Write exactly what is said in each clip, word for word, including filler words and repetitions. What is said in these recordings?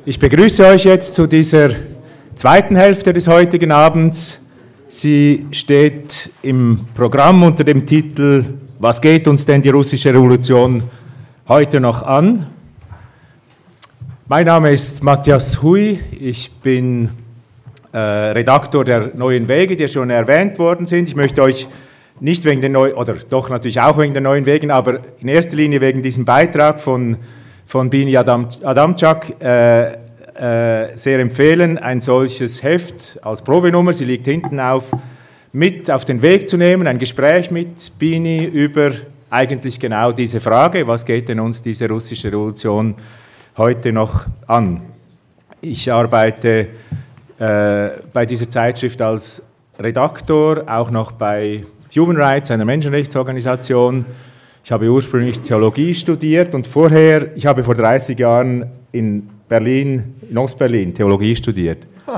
Ich begrüße euch jetzt zu dieser zweiten Hälfte des heutigen Abends. Sie steht im Programm unter dem Titel „Was geht uns denn die russische Revolution heute noch an?“ Mein Name ist Matthias Hui, ich bin äh, Redaktor der Neuen Wege, die schon erwähnt worden sind. Ich möchte euch nicht wegen den Neuen, oder doch natürlich auch wegen den Neuen Wegen, aber in erster Linie wegen diesem Beitrag von von Bini Adam, Adamczak äh, äh, sehr empfehlen, ein solches Heft als Probenummer, sie liegt hinten auf, mit auf den Weg zu nehmen, ein Gespräch mit Bini über eigentlich genau diese Frage, was geht denn uns diese russische Revolution heute noch an? Ich arbeite äh, bei dieser Zeitschrift als Redaktor, auch noch bei Human Rights, einer Menschenrechtsorganisation. Ich habe ursprünglich Theologie studiert und vorher, ich habe vor dreißig Jahren in Berlin, in Ostberlin, Theologie studiert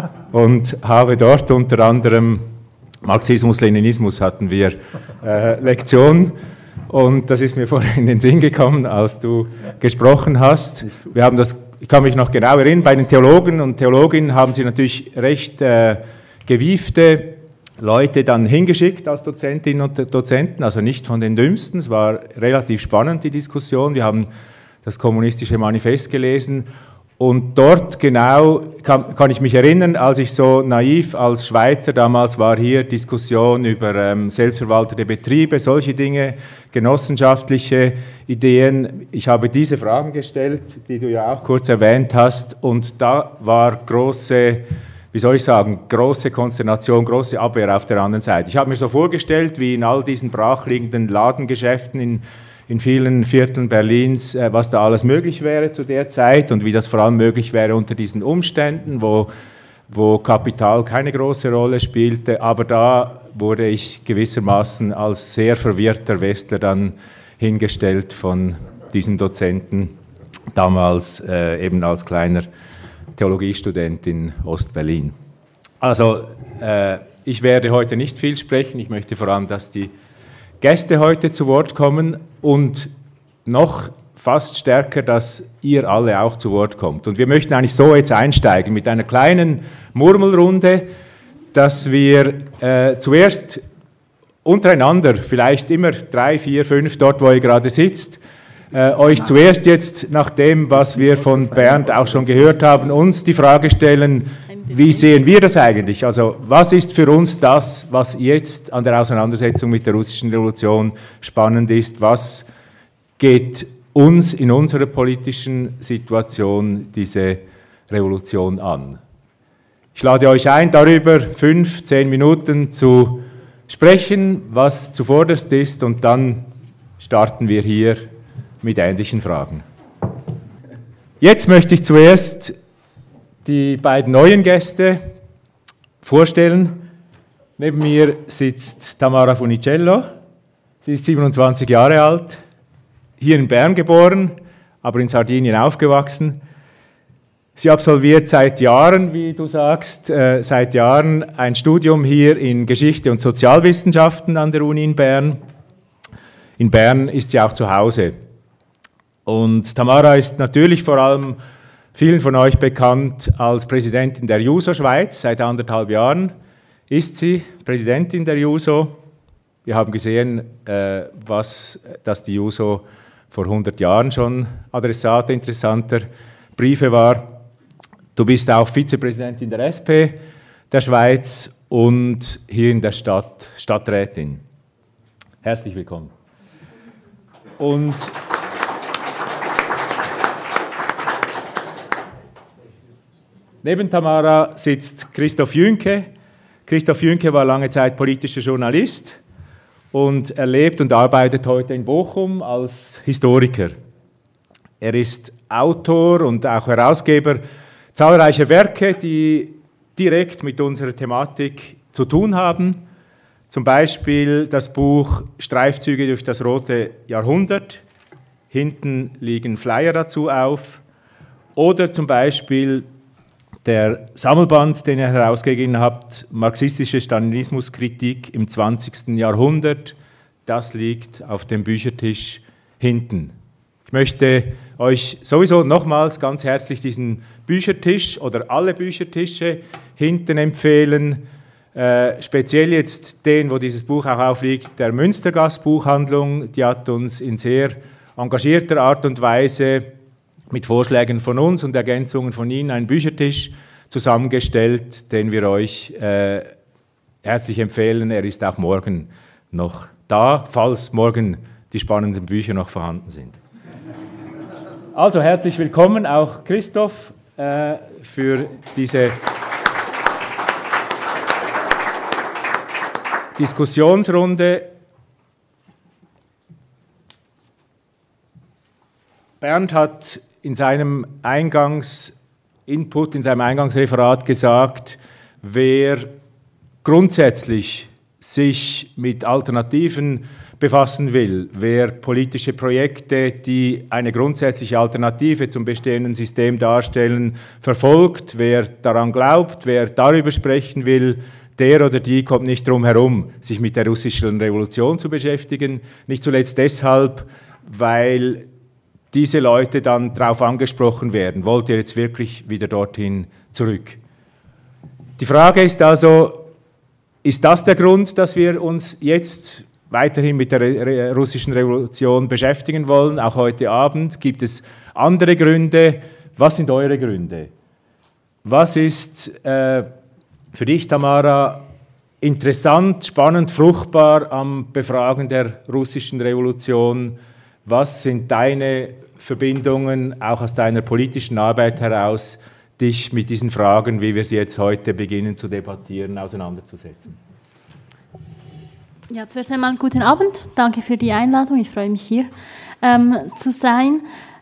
und habe dort unter anderem Marxismus, Leninismus hatten wir äh, Lektion und das ist mir vorhin in den Sinn gekommen, als du gesprochen hast. Wir haben das, ich kann mich noch genau erinnern, bei den Theologen und Theologinnen haben sie natürlich recht äh, gewiefte Leute dann hingeschickt als Dozentinnen und Dozenten, also nicht von den Dümmsten. Es war relativ spannend, die Diskussion. Wir haben das kommunistische Manifest gelesen und dort genau, kann, kann ich mich erinnern, als ich so naiv als Schweizer damals war, hier Diskussion über ähm, selbstverwaltete Betriebe, solche Dinge, genossenschaftliche Ideen. Ich habe diese Fragen gestellt, die du ja auch kurz erwähnt hast, und da war große... wie soll ich sagen, große Konsternation, große Abwehr auf der anderen Seite. Ich habe mir so vorgestellt, wie in all diesen brachliegenden Ladengeschäften in, in vielen Vierteln Berlins, äh, was da alles möglich wäre zu der Zeit und wie das vor allem möglich wäre unter diesen Umständen, wo, wo Kapital keine große Rolle spielte. Aber da wurde ich gewissermaßen als sehr verwirrter Westler dann hingestellt von diesen Dozenten, damals äh, eben als kleiner Theologiestudent in Ostberlin. Also äh, ich werde heute nicht viel sprechen, ich möchte vor allem, dass die Gäste heute zu Wort kommen und noch fast stärker, dass ihr alle auch zu Wort kommt. Und wir möchten eigentlich so jetzt einsteigen mit einer kleinen Murmelrunde, dass wir äh, zuerst untereinander, vielleicht immer drei, vier, fünf, dort wo ihr gerade sitzt, Äh, euch zuerst jetzt nach dem, was wir von Bernd auch schon gehört haben, uns die Frage stellen, wie sehen wir das eigentlich? Also was ist für uns das, was jetzt an der Auseinandersetzung mit der russischen Revolution spannend ist? Was geht uns in unserer politischen Situation diese Revolution an? Ich lade euch ein, darüber fünf, zehn Minuten zu sprechen, was zuvorderst ist, und dann starten wir hier mit ähnlichen Fragen. Jetzt möchte ich zuerst die beiden neuen Gäste vorstellen. Neben mir sitzt Tamara Funicello. Sie ist siebenundzwanzig Jahre alt, hier in Bern geboren, aber in Sardinien aufgewachsen. Sie absolviert seit Jahren, wie du sagst, äh, seit Jahren ein Studium hier in Geschichte und Sozialwissenschaften an der Uni in Bern. In Bern ist sie auch zu Hause. Und Tamara ist natürlich vor allem vielen von euch bekannt als Präsidentin der JUSO Schweiz. Seit anderthalb Jahren ist sie Präsidentin der JUSO. Wir haben gesehen, äh, was, dass die JUSO vor hundert Jahren schon Adressat interessanter Briefe war. Du bist auch Vizepräsidentin der S P der Schweiz und hier in der Stadt Stadträtin. Herzlich willkommen. Und neben Tamara sitzt Christoph Jünke. Christoph Jünke war lange Zeit politischer Journalist und er lebt und arbeitet heute in Bochum als Historiker. Er ist Autor und auch Herausgeber zahlreicher Werke, die direkt mit unserer Thematik zu tun haben. Zum Beispiel das Buch Streifzüge durch das rote Jahrhundert. Hinten liegen Flyer dazu auf. Oder zum Beispiel der Sammelband, den ihr herausgegeben habt, Marxistische Stalinismuskritik im zwanzigsten Jahrhundert, das liegt auf dem Büchertisch hinten. Ich möchte euch sowieso nochmals ganz herzlich diesen Büchertisch oder alle Büchertische hinten empfehlen. Äh, speziell jetzt den, wo dieses Buch auch aufliegt, der Münstergasse Buchhandlung. Die hat uns in sehr engagierter Art und Weise mit Vorschlägen von uns und Ergänzungen von Ihnen einen Büchertisch zusammengestellt, den wir euch äh, herzlich empfehlen. Er ist auch morgen noch da, falls morgen die spannenden Bücher noch vorhanden sind. Also herzlich willkommen auch Christoph äh, für diese Diskussionsrunde. Bernd hat in seinem Eingangsinput, in seinem Eingangsreferat gesagt, wer grundsätzlich sich mit Alternativen befassen will, wer politische Projekte, die eine grundsätzliche Alternative zum bestehenden System darstellen, verfolgt, wer daran glaubt, wer darüber sprechen will, der oder die kommt nicht drum herum, sich mit der russischen Revolution zu beschäftigen. Nicht zuletzt deshalb, weil diese Leute dann darauf angesprochen werden. Wollt ihr jetzt wirklich wieder dorthin zurück? Die Frage ist also, ist das der Grund, dass wir uns jetzt weiterhin mit der Re- russischen Revolution beschäftigen wollen, auch heute Abend? Gibt es andere Gründe? Was sind eure Gründe? Was ist äh, für dich, Tamara, interessant, spannend, fruchtbar am Befragen der russischen Revolution? Was sind deine Verbindungen, auch aus deiner politischen Arbeit heraus, dich mit diesen Fragen, wie wir sie jetzt heute beginnen zu debattieren, auseinanderzusetzen? Ja, zuerst einmal guten Abend. Danke für die Einladung. Ich freue mich, hier ähm, zu sein.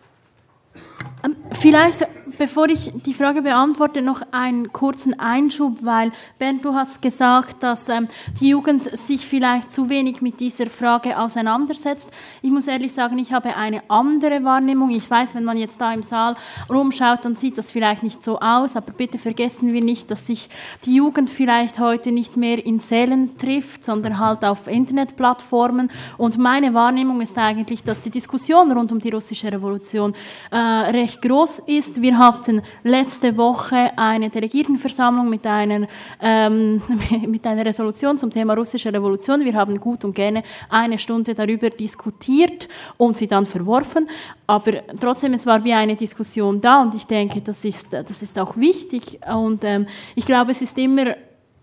Ähm, vielleicht, bevor ich die Frage beantworte, noch einen kurzen Einschub, weil Bernd, du hast gesagt, dass ähm, die Jugend sich vielleicht zu wenig mit dieser Frage auseinandersetzt. Ich muss ehrlich sagen, ich habe eine andere Wahrnehmung. Ich weiß, wenn man jetzt da im Saal rumschaut, dann sieht das vielleicht nicht so aus, aber bitte vergessen wir nicht, dass sich die Jugend vielleicht heute nicht mehr in Sälen trifft, sondern halt auf Internetplattformen. Und meine Wahrnehmung ist eigentlich, dass die Diskussion rund um die russische Revolution äh, recht groß ist. Wir hatten letzte Woche eine Delegiertenversammlung mit einer, ähm, mit einer Resolution zum Thema russische Revolution. Wir haben gut und gerne eine Stunde darüber diskutiert und sie dann verworfen. Aber trotzdem, es war wie eine Diskussion da und ich denke, das ist, das ist auch wichtig. Und ähm, ich glaube, es ist immer...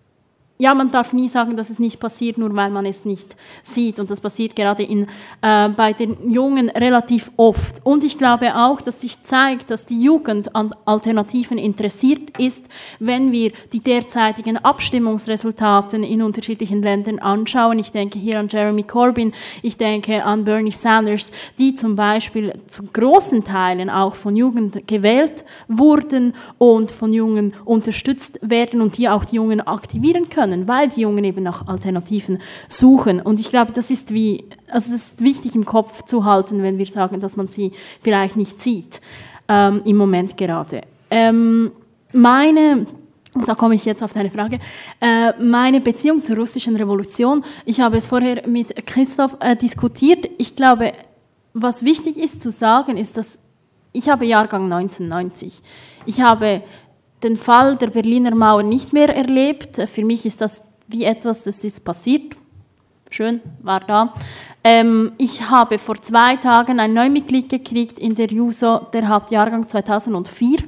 Ja, man darf nie sagen, dass es nicht passiert, nur weil man es nicht sieht. Und das passiert gerade in, äh, bei den Jungen relativ oft. Und ich glaube auch, dass sich zeigt, dass die Jugend an Alternativen interessiert ist, wenn wir die derzeitigen Abstimmungsresultate in unterschiedlichen Ländern anschauen. Ich denke hier an Jeremy Corbyn, ich denke an Bernie Sanders, die zum Beispiel zu großen Teilen auch von Jugend gewählt wurden und von Jungen unterstützt werden und die auch die Jungen aktivieren können, weil die Jungen eben nach Alternativen suchen. Und ich glaube, das ist, wie, also das ist wichtig im Kopf zu halten, wenn wir sagen, dass man sie vielleicht nicht sieht, ähm, im Moment gerade. Ähm, meine, da komme ich jetzt auf deine Frage, äh, meine Beziehung zur russischen Revolution, ich habe es vorher mit Christoph äh, diskutiert. Ich glaube, was wichtig ist zu sagen, ist, dass ich habe Jahrgang neunzehnhundertneunzig. Ich habe den Fall der Berliner Mauer nicht mehr erlebt. Für mich ist das wie etwas, das ist passiert. Schön, war da. Ähm, ich habe vor zwei Tagen ein Neumitglied gekriegt in der JUSO, der hat Jahrgang zweitausendvier.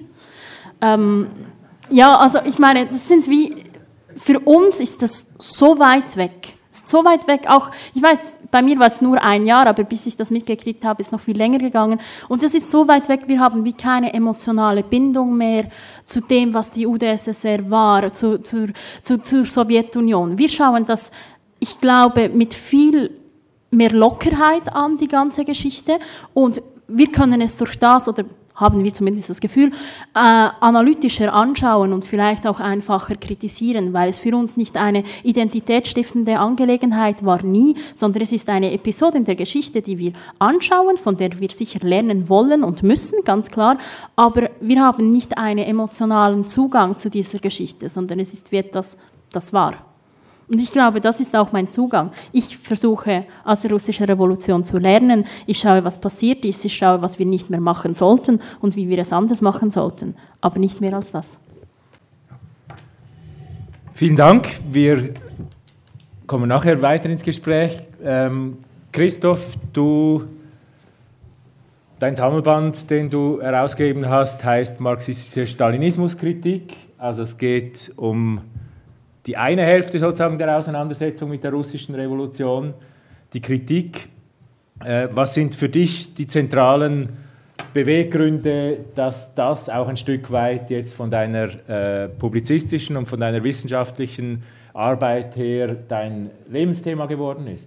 Ähm, ja, also ich meine, das sind wie, für uns ist das so weit weg. Ist so weit weg, auch, ich weiß, bei mir war es nur ein Jahr, aber bis ich das mitgekriegt habe, ist noch viel länger gegangen. Und das ist so weit weg, wir haben wie keine emotionale Bindung mehr zu dem, was die U d S S R war, zu, zu, zu, zur Sowjetunion. Wir schauen das, ich glaube, mit viel mehr Lockerheit an, die ganze Geschichte. Und wir können es durch das, oder haben wir zumindest das Gefühl, äh, analytischer anschauen und vielleicht auch einfacher kritisieren, weil es für uns nicht eine identitätsstiftende Angelegenheit war, nie, sondern es ist eine Episode in der Geschichte, die wir anschauen, von der wir sicher lernen wollen und müssen, ganz klar, aber wir haben nicht einen emotionalen Zugang zu dieser Geschichte, sondern es ist wie etwas, das war. Und ich glaube, das ist auch mein Zugang. Ich versuche, aus der russischen Revolution zu lernen. Ich schaue, was passiert ist. Ich schaue, was wir nicht mehr machen sollten und wie wir es anders machen sollten. Aber nicht mehr als das. Vielen Dank. Wir kommen nachher weiter ins Gespräch. Ähm, Christoph, du, dein Sammelband, den du herausgegeben hast, heißt Marxistische Stalinismuskritik. Also es geht um die eine Hälfte sozusagen der Auseinandersetzung mit der russischen Revolution, die Kritik. Äh, was sind für dich die zentralen Beweggründe, dass das auch ein Stück weit jetzt von deiner äh, publizistischen und von deiner wissenschaftlichen Arbeit her dein Lebensthema geworden ist?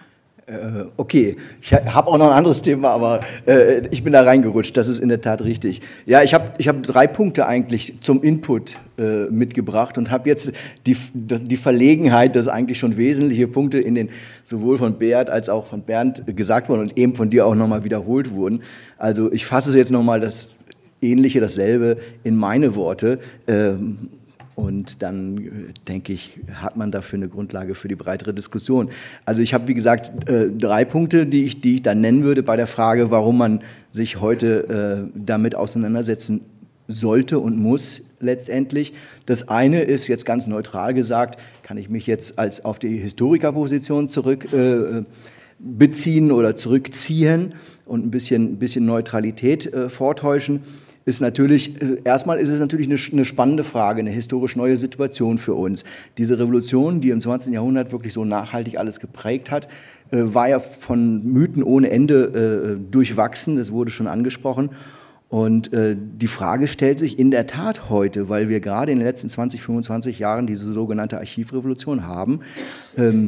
Äh, okay, ich habe auch noch ein anderes Thema, aber äh, ich bin da reingerutscht, das ist in der Tat richtig. Ja, ich habe ich hab drei Punkte eigentlich zum Input äh, mitgebracht und habe jetzt die, die Verlegenheit, dass eigentlich schon wesentliche Punkte in den sowohl von Beat als auch von Bernd gesagt wurden und eben von dir auch nochmal wiederholt wurden. Also ich fasse jetzt nochmal das Ähnliche, dasselbe in meine Worte. Ähm, Und dann, denke ich, hat man dafür eine Grundlage für die breitere Diskussion. Also ich habe, wie gesagt, äh, drei Punkte, die ich, die ich dann nennen würde bei der Frage, warum man sich heute äh, damit auseinandersetzen sollte und muss letztendlich. Das eine ist jetzt ganz neutral gesagt, kann ich mich jetzt als auf die Historikerposition zurück äh, beziehen oder zurückziehen und ein bisschen, ein bisschen Neutralität äh, vortäuschen. Ist natürlich, erstmal ist es natürlich eine, eine spannende Frage, eine historisch neue Situation für uns. Diese Revolution, die im zwanzigsten Jahrhundert wirklich so nachhaltig alles geprägt hat, äh, war ja von Mythen ohne Ende äh, durchwachsen, das wurde schon angesprochen. Und äh, die Frage stellt sich in der Tat heute, weil wir gerade in den letzten zwanzig, fünfundzwanzig Jahren diese sogenannte Archivrevolution haben, ähm,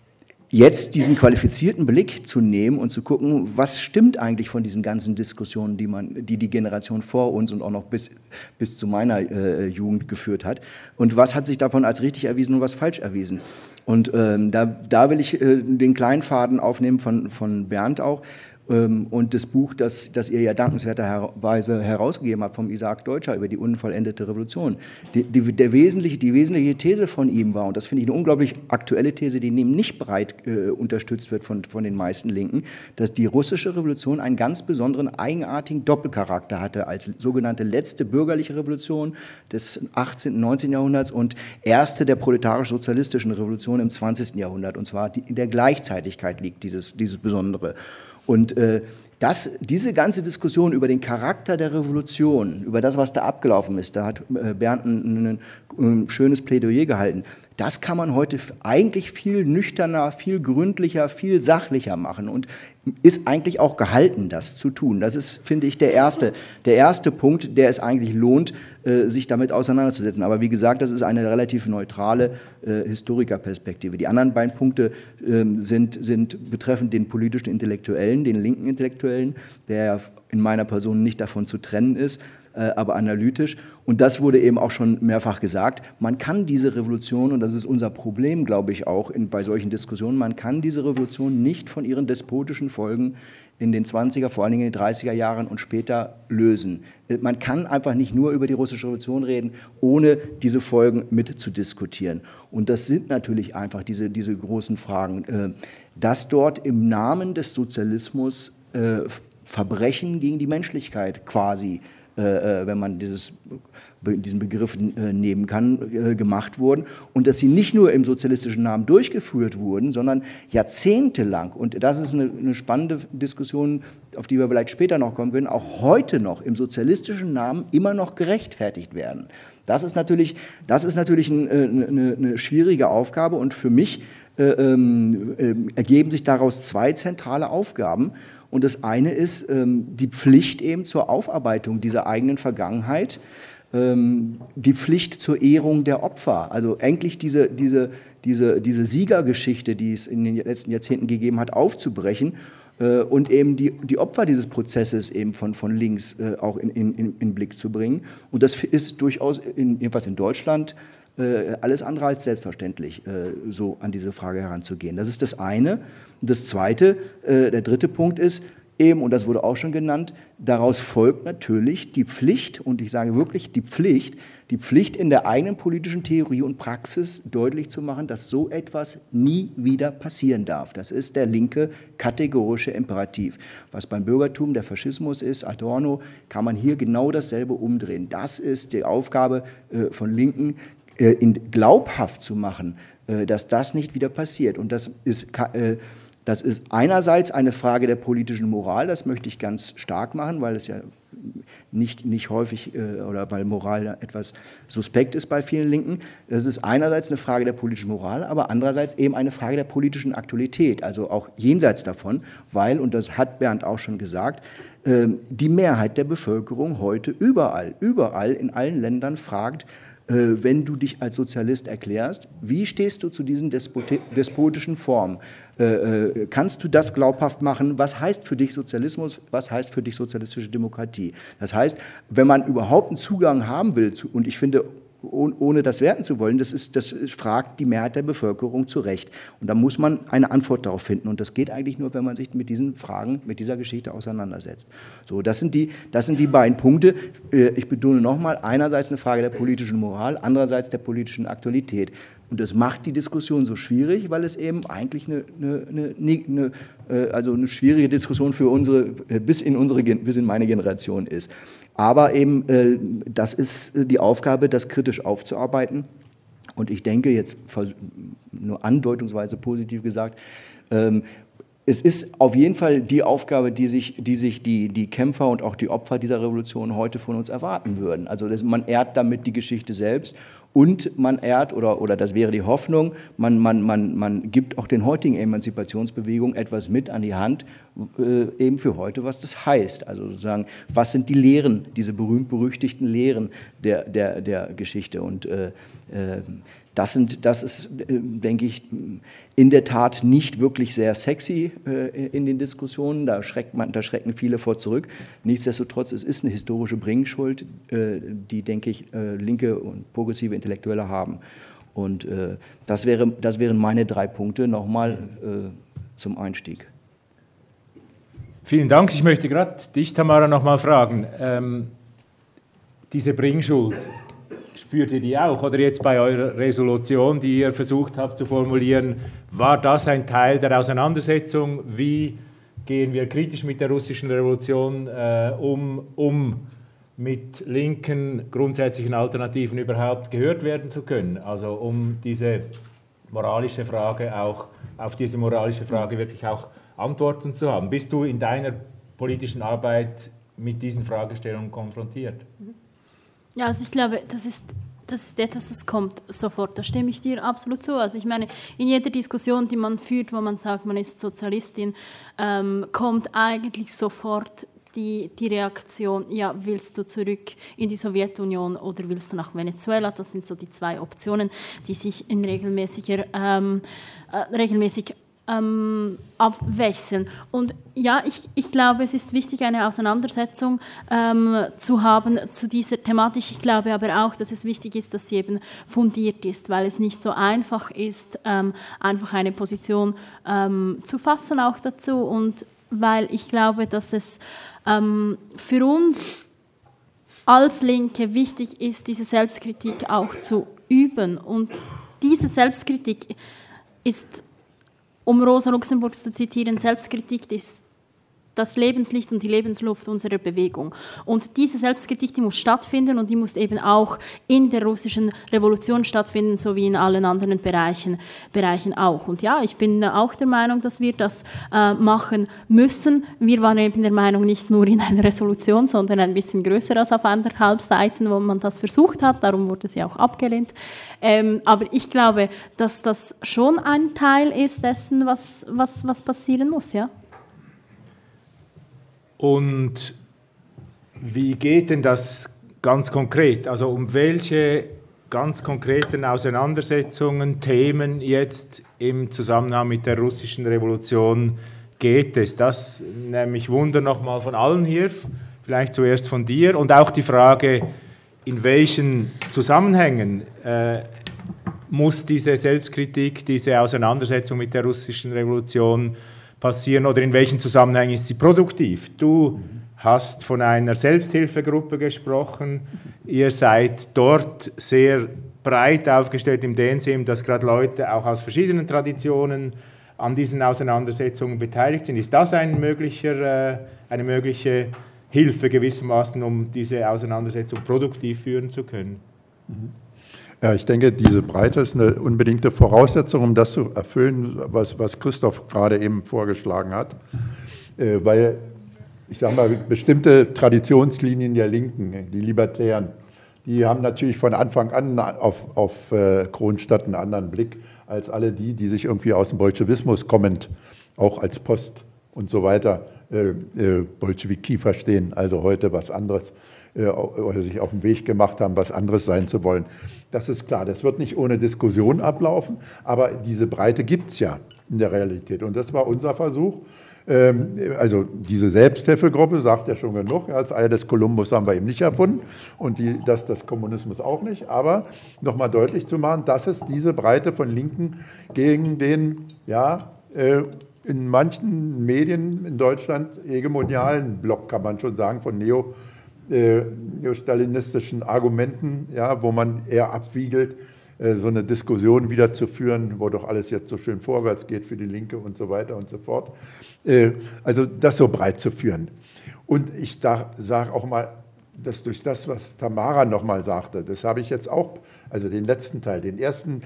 jetzt diesen qualifizierten Blick zu nehmen und zu gucken, was stimmt eigentlich von diesen ganzen Diskussionen, die man, die die Generation vor uns und auch noch bis, bis zu meiner äh, Jugend geführt hat, und was hat sich davon als richtig erwiesen und was falsch erwiesen. Und ähm, da, da will ich äh, den kleinen Faden aufnehmen von, von Bernd auch, ähm, und das Buch, das, das ihr ja dankenswerterweise herausgegeben habt vom Isaac Deutscher über die unvollendete Revolution. Die, die, der wesentliche, die wesentliche These von ihm war, und das finde ich eine unglaublich aktuelle These, die eben nicht breit äh, unterstützt wird von, von den meisten Linken, dass die russische Revolution einen ganz besonderen, eigenartigen Doppelcharakter hatte als sogenannte letzte bürgerliche Revolution des achtzehnten und neunzehnten Jahrhunderts und erste der proletarisch-sozialistischen Revolution im zwanzigsten Jahrhundert. Und zwar die, in der Gleichzeitigkeit liegt dieses, dieses Besondere. Und äh, das, diese ganze Diskussion über den Charakter der Revolution, über das, was da abgelaufen ist, da hat äh, Bernd ein, ein, ein schönes Plädoyer gehalten, das kann man heute eigentlich viel nüchterner, viel gründlicher, viel sachlicher machen und ist eigentlich auch gehalten, das zu tun. Das ist, finde ich, der erste, der erste Punkt, der es eigentlich lohnt, äh, sich damit auseinanderzusetzen. Aber wie gesagt, das ist eine relativ neutrale äh, Historikerperspektive. Die anderen beiden Punkte äh, sind, sind betreffend den politischen Intellektuellen, den linken Intellektuellen, der in meiner Person nicht davon zu trennen ist, äh, aber analytisch. Und das wurde eben auch schon mehrfach gesagt, man kann diese Revolution, und das ist unser Problem, glaube ich, auch in, bei solchen Diskussionen, man kann diese Revolution nicht von ihren despotischen Folgen in den zwanziger, vor allen Dingen in den dreißiger Jahren und später lösen. Man kann einfach nicht nur über die russische Revolution reden, ohne diese Folgen mit zu diskutieren. Und das sind natürlich einfach diese, diese großen Fragen, dass dort im Namen des Sozialismus Verbrechen gegen die Menschlichkeit quasi, wenn man dieses, diesen Begriff nehmen kann, gemacht wurden und dass sie nicht nur im sozialistischen Namen durchgeführt wurden, sondern jahrzehntelang, und das ist eine, eine spannende Diskussion, auf die wir vielleicht später noch kommen können, auch heute noch im sozialistischen Namen immer noch gerechtfertigt werden. Das ist natürlich, das ist natürlich eine, eine, eine schwierige Aufgabe und für mich äh, äh, ergeben sich daraus zwei zentrale Aufgaben. Und das eine ist ähm, die Pflicht eben zur Aufarbeitung dieser eigenen Vergangenheit, ähm, die Pflicht zur Ehrung der Opfer. Also eigentlich diese, diese, diese, diese Siegergeschichte, die es in den letzten Jahrzehnten gegeben hat, aufzubrechen äh, und eben die, die Opfer dieses Prozesses eben von, von links äh, auch in, in, in den Blick zu bringen. Und das ist durchaus, in, jedenfalls in Deutschland, äh, alles andere als selbstverständlich, äh, so an diese Frage heranzugehen. Das ist das eine. Und das zweite, äh, der dritte Punkt ist, eben, und das wurde auch schon genannt, daraus folgt natürlich die Pflicht, und ich sage wirklich die Pflicht, die Pflicht in der eigenen politischen Theorie und Praxis deutlich zu machen, dass so etwas nie wieder passieren darf. Das ist der linke kategorische Imperativ. Was beim Bürgertum der Faschismus ist, Adorno, kann man hier genau dasselbe umdrehen. Das ist die Aufgabe äh, von Linken, äh, in, glaubhaft zu machen, äh, dass das nicht wieder passiert. Und das ist... Äh, Das ist einerseits eine Frage der politischen Moral, das möchte ich ganz stark machen, weil es ja nicht, nicht häufig äh, oder weil Moral etwas suspekt ist bei vielen Linken. Das ist einerseits eine Frage der politischen Moral, aber andererseits eben eine Frage der politischen Aktualität, also auch jenseits davon, weil, und das hat Bernd auch schon gesagt, äh, die Mehrheit der Bevölkerung heute überall, überall in allen Ländern fragt, wenn du dich als Sozialist erklärst, wie stehst du zu diesen despotischen Formen? Äh, kannst du das glaubhaft machen? Was heißt für dich Sozialismus? Was heißt für dich sozialistische Demokratie? Das heißt, wenn man überhaupt einen Zugang haben will, zu, und ich finde, ohne das werten zu wollen, das, ist, das fragt die Mehrheit der Bevölkerung zu Recht. Und da muss man eine Antwort darauf finden. Und das geht eigentlich nur, wenn man sich mit diesen Fragen, mit dieser Geschichte auseinandersetzt. So, das sind die, das sind die beiden Punkte. Ich betone nochmal, einerseits eine Frage der politischen Moral, andererseits der politischen Aktualität. Und das macht die Diskussion so schwierig, weil es eben eigentlich eine, eine, eine, eine, also eine schwierige Diskussion für unsere, bis in, unsere, bis in meine Generation ist. Aber eben, das ist die Aufgabe, das kritisch aufzuarbeiten. Und ich denke, jetzt nur andeutungsweise positiv gesagt, es ist auf jeden Fall die Aufgabe, die sich, die, sich die, die Kämpfer und auch die Opfer dieser Revolution heute von uns erwarten würden. Also das, man ehrt damit die Geschichte selbst und man ehrt, oder, oder das wäre die Hoffnung, man, man, man, man gibt auch den heutigen Emanzipationsbewegungen etwas mit an die Hand, äh, eben für heute, was das heißt. Also sozusagen, was sind die Lehren, diese berühmt-berüchtigten Lehren der, der, der Geschichte. Und äh, äh, Das, sind, das ist, denke ich, in der Tat nicht wirklich sehr sexy äh, in den Diskussionen. Da, schreckt man, da schrecken viele vor zurück. Nichtsdestotrotz, es ist eine historische Bringschuld, äh, die, denke ich, äh, linke und progressive Intellektuelle haben. Und äh, das, wäre, das wären meine drei Punkte nochmal äh, zum Einstieg. Vielen Dank. Ich möchte gerade dich, Tamara, nochmal fragen. Ähm, diese Bringschuld, spürt ihr die auch? Oder jetzt bei eurer Resolution, die ihr versucht habt zu formulieren, war das ein Teil der Auseinandersetzung? Wie gehen wir kritisch mit der russischen Revolution äh, um, um mit linken grundsätzlichen Alternativen überhaupt gehört werden zu können? Also um diese moralische Frage auch, auf diese moralische Frage wirklich auch Antworten zu haben. Bist du in deiner politischen Arbeit mit diesen Fragestellungen konfrontiert? Ja, also ich glaube, das ist, das ist etwas, das kommt sofort, da stimme ich dir absolut zu. Also ich meine, in jeder Diskussion, die man führt, wo man sagt, man ist Sozialistin, ähm, kommt eigentlich sofort die, die Reaktion, ja, willst du zurück in die Sowjetunion oder willst du nach Venezuela? Das sind so die zwei Optionen, die sich in regelmäßiger, ähm, äh, regelmäßig Ähm, abwechseln. Und ja, ich, ich glaube, es ist wichtig, eine Auseinandersetzung ähm, zu haben zu dieser Thematik. Ich glaube aber auch, dass es wichtig ist, dass sie eben fundiert ist, weil es nicht so einfach ist, ähm, einfach eine Position ähm, zu fassen auch dazu, und weil ich glaube, dass es ähm, für uns als Linke wichtig ist, diese Selbstkritik auch zu üben. Und diese Selbstkritik ist, um Rosa Luxemburg zu zitieren, Selbstkritik ist das Lebenslicht und die Lebensluft unserer Bewegung. Und diese Selbstkritik, die muss stattfinden, und die muss eben auch in der russischen Revolution stattfinden, so wie in allen anderen Bereichen, Bereichen auch. Und ja, ich bin auch der Meinung, dass wir das äh, machen müssen. Wir waren eben der Meinung, nicht nur in einer Resolution, sondern ein bisschen größer als auf anderthalb Seiten, wo man das versucht hat. Darum wurde sie auch abgelehnt. Ähm, aber ich glaube, dass das schon ein Teil ist dessen, was, was, was passieren muss, ja. Und wie geht denn das ganz konkret? Also um welche ganz konkreten Auseinandersetzungen, Themen jetzt im Zusammenhang mit der russischen Revolution geht es? Das nehme ich Wunder nochmal von allen hier, vielleicht zuerst von dir. Und auch die Frage, in welchen Zusammenhängen äh, muss diese Selbstkritik, diese Auseinandersetzung mit der russischen Revolution passieren oder in welchem Zusammenhang ist sie produktiv? Du hast von einer Selbsthilfegruppe gesprochen. Ihr seid dort sehr breit aufgestellt in dem Sinn, dass gerade Leute auch aus verschiedenen Traditionen an diesen Auseinandersetzungen beteiligt sind. Ist das ein möglicher, äh, eine mögliche Hilfe gewissermaßen, um diese Auseinandersetzung produktiv führen zu können? Ja, ich denke, diese Breite ist eine unbedingte Voraussetzung, um das zu erfüllen, was, was Christoph gerade eben vorgeschlagen hat. Äh, weil, ich sage mal, bestimmte Traditionslinien der Linken, die Libertären, die haben natürlich von Anfang an auf, auf äh, Kronstadt einen anderen Blick als alle die, die sich irgendwie aus dem Bolschewismus kommend, auch als Post und so weiter, äh, äh, Bolschewiki verstehen, also heute was anderes, äh, oder sich auf den Weg gemacht haben, was anderes sein zu wollen. Das ist klar, das wird nicht ohne Diskussion ablaufen, aber diese Breite gibt es ja in der Realität. Und das war unser Versuch. Also diese Selbsthilfegruppe sagt ja schon genug, als Ei des Kolumbus haben wir eben nicht erfunden und die, das des Kommunismus auch nicht, aber nochmal deutlich zu machen, dass es diese Breite von Linken gegen den, ja, in manchen Medien in Deutschland hegemonialen Block, kann man schon sagen, von neo, äh, neostalinistischen Argumenten, ja, wo man eher abwiegelt, so eine Diskussion wieder zu führen, wo doch alles jetzt so schön vorwärts geht für die Linke und so weiter und so fort. Also das so breit zu führen. Und ich sage auch mal, dass durch das, was Tamara nochmal sagte, das habe ich jetzt auch, also den letzten Teil, den ersten,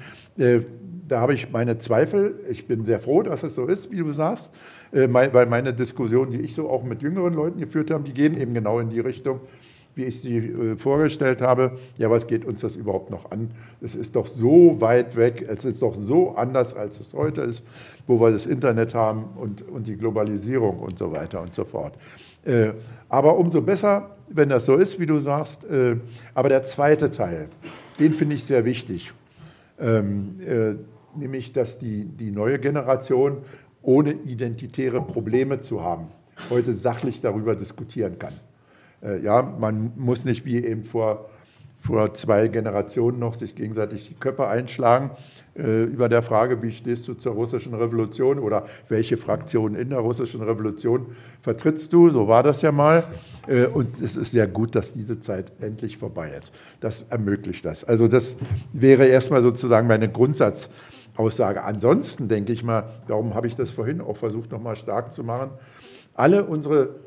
da habe ich meine Zweifel. Ich bin sehr froh, dass es so ist, wie du sagst, weil meine Diskussionen, die ich so auch mit jüngeren Leuten geführt habe, die gehen eben genau in die Richtung, wie ich sie äh, vorgestellt habe. Ja, was geht uns das überhaupt noch an? Es ist doch so weit weg, es ist doch so anders, als es heute ist, wo wir das Internet haben und, und die Globalisierung und so weiter und so fort. Äh, aber umso besser, wenn das so ist, wie du sagst. Äh, aber der zweite Teil, den finde ich sehr wichtig. Ähm, äh, nämlich, dass die, die neue Generation ohne identitäre Probleme zu haben, heute sachlich darüber diskutieren kann. Ja, man muss nicht wie eben vor, vor zwei Generationen noch sich gegenseitig die Köpfe einschlagen äh, über der Frage, wie stehst du zur russischen Revolution oder welche Fraktion in der russischen Revolution vertrittst du, so war das ja mal. Äh, und es ist sehr gut, dass diese Zeit endlich vorbei ist. Das ermöglicht das. Also das wäre erstmal sozusagen meine Grundsatzaussage. Ansonsten denke ich mal, darum habe ich das vorhin auch versucht, nochmal stark zu machen, alle unsere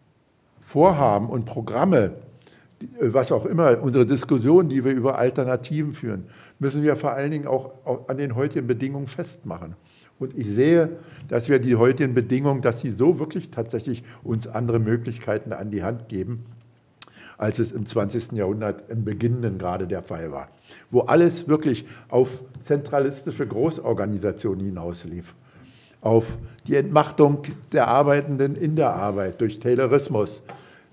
Vorhaben und Programme, was auch immer, unsere Diskussionen, die wir über Alternativen führen, müssen wir vor allen Dingen auch an den heutigen Bedingungen festmachen. Und ich sehe, dass wir die heutigen Bedingungen, dass sie so wirklich tatsächlich uns andere Möglichkeiten an die Hand geben, als es im zwanzigsten Jahrhundert im Beginnenden gerade der Fall war, wo alles wirklich auf zentralistische Großorganisationen hinauslief. Auf die Entmachtung der Arbeitenden in der Arbeit durch Taylorismus.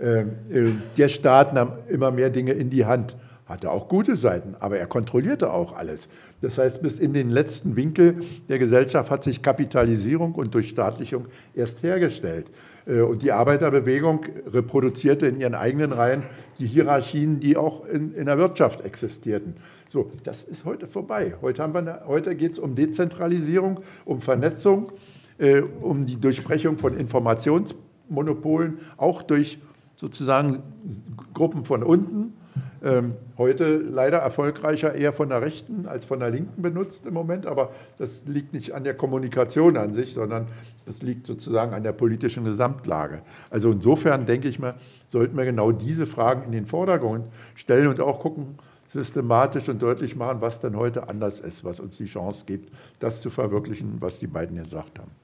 Der Staat nahm immer mehr Dinge in die Hand, hatte auch gute Seiten, aber er kontrollierte auch alles. Das heißt, bis in den letzten Winkel der Gesellschaft hat sich Kapitalisierung und Durchstaatlichung erst hergestellt. Und die Arbeiterbewegung reproduzierte in ihren eigenen Reihen die Hierarchien, die auch in, in der Wirtschaft existierten. So, das ist heute vorbei. Heute, haben wir, heute geht es um Dezentralisierung, um Vernetzung, äh, um die Durchbrechung von Informationsmonopolen, auch durch sozusagen Gruppen von unten. Ähm, heute leider erfolgreicher eher von der Rechten als von der Linken benutzt im Moment, aber das liegt nicht an der Kommunikation an sich, sondern das liegt sozusagen an der politischen Gesamtlage. Also insofern denke ich mal, sollten wir genau diese Fragen in den Vordergrund stellen und auch gucken, systematisch und deutlich machen, was denn heute anders ist, was uns die Chance gibt, das zu verwirklichen, was die beiden gesagt haben.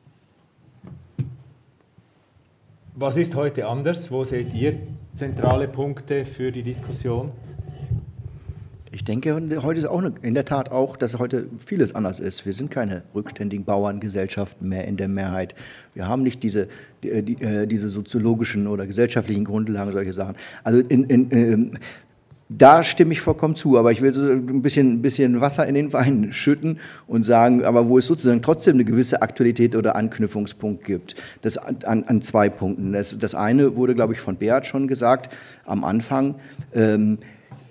Was ist heute anders? Wo seht ihr zentrale Punkte für die Diskussion? Ich denke, heute ist auch eine, in der Tat auch, dass heute vieles anders ist. Wir sind keine rückständigen Bauerngesellschaften mehr in der Mehrheit. Wir haben nicht diese, die, die, diese soziologischen oder gesellschaftlichen Grundlagen, solche Sachen. Also in, in, in Da stimme ich vollkommen zu, aber ich will so ein bisschen, ein bisschen Wasser in den Wein schütten und sagen, aber wo es sozusagen trotzdem eine gewisse Aktualität oder Anknüpfungspunkt gibt, das an, an zwei Punkten. Das, das eine wurde, glaube ich, von Beat schon gesagt am Anfang. Ähm,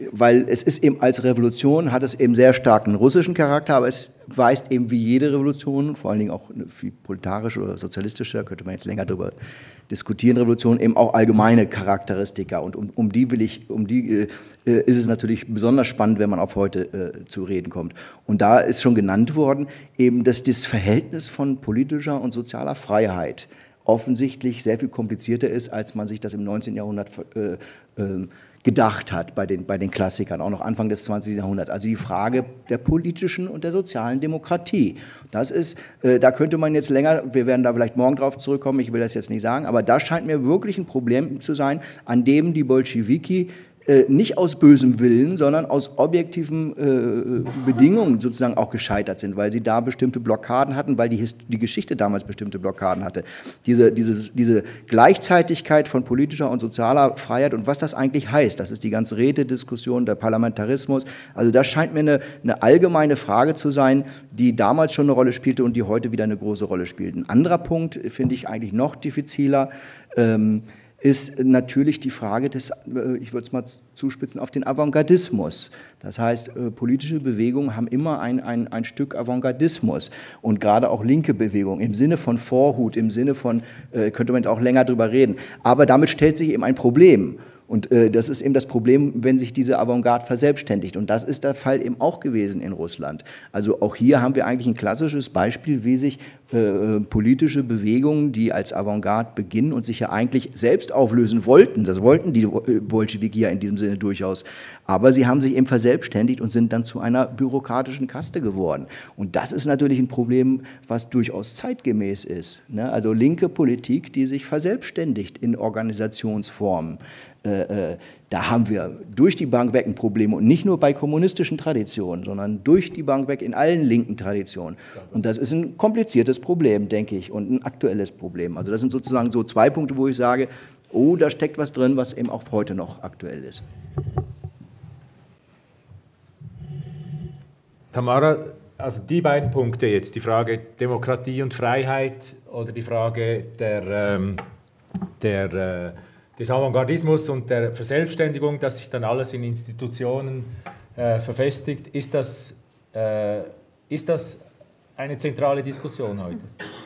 weil es ist eben als Revolution, hat es eben sehr starken russischen Charakter, aber es weist eben wie jede Revolution, vor allen Dingen auch eine viel proletarische oder sozialistische, da könnte man jetzt länger darüber diskutieren, Revolution, eben auch allgemeine Charakteristika. Und um, um die will ich, um die äh, ist es natürlich besonders spannend, wenn man auf heute äh, zu reden kommt. Und da ist schon genannt worden, eben, dass das Verhältnis von politischer und sozialer Freiheit offensichtlich sehr viel komplizierter ist, als man sich das im neunzehnten Jahrhundert äh, äh, gedacht hat bei den, bei den Klassikern, auch noch Anfang des zwanzigsten Jahrhunderts. Also die Frage der politischen und der sozialen Demokratie. Das ist, äh, da könnte man jetzt länger, wir werden da vielleicht morgen drauf zurückkommen, ich will das jetzt nicht sagen, aber da scheint mir wirklich ein Problem zu sein, an dem die Bolschewiki äh, nicht aus bösem Willen, sondern aus objektiven äh, Bedingungen sozusagen auch gescheitert sind, weil sie da bestimmte Blockaden hatten, weil die, Hist die Geschichte damals bestimmte Blockaden hatte. Diese, dieses, diese Gleichzeitigkeit von politischer und sozialer Freiheit und was das eigentlich heißt, das ist die ganze Rätediskussion, der Parlamentarismus, also das scheint mir eine, eine allgemeine Frage zu sein, die damals schon eine Rolle spielte und die heute wieder eine große Rolle spielt. Ein anderer Punkt finde ich eigentlich noch diffiziler, ähm, ist natürlich die Frage des, ich würde es mal zuspitzen, auf den Avantgardismus. Das heißt, politische Bewegungen haben immer ein, ein, ein Stück Avantgardismus und gerade auch linke Bewegungen im Sinne von Vorhut, im Sinne von, könnte man auch länger drüber reden, aber damit stellt sich eben ein Problem. Und äh, das ist eben das Problem, wenn sich diese Avantgarde verselbstständigt. Und das ist der Fall eben auch gewesen in Russland. Also auch hier haben wir eigentlich ein klassisches Beispiel, wie sich äh, politische Bewegungen, die als Avantgarde beginnen und sich ja eigentlich selbst auflösen wollten, das wollten die Bolschewiki ja in diesem Sinne durchaus, aber sie haben sich eben verselbstständigt und sind dann zu einer bürokratischen Kaste geworden. Und das ist natürlich ein Problem, was durchaus zeitgemäß ist, ne? Also linke Politik, die sich verselbstständigt in Organisationsformen. Äh, äh, da haben wir durch die Bank weg ein Problem und nicht nur bei kommunistischen Traditionen, sondern durch die Bank weg in allen linken Traditionen. Und das ist ein kompliziertes Problem, denke ich, und ein aktuelles Problem. Also das sind sozusagen so zwei Punkte, wo ich sage, oh, da steckt was drin, was eben auch heute noch aktuell ist. Tamara, also die beiden Punkte jetzt, die Frage Demokratie und Freiheit oder die Frage der, ähm, der äh, des Avantgardismus und der Verselbstständigung, dass sich dann alles in Institutionen äh, verfestigt, ist das, äh, ist das eine zentrale Diskussion heute?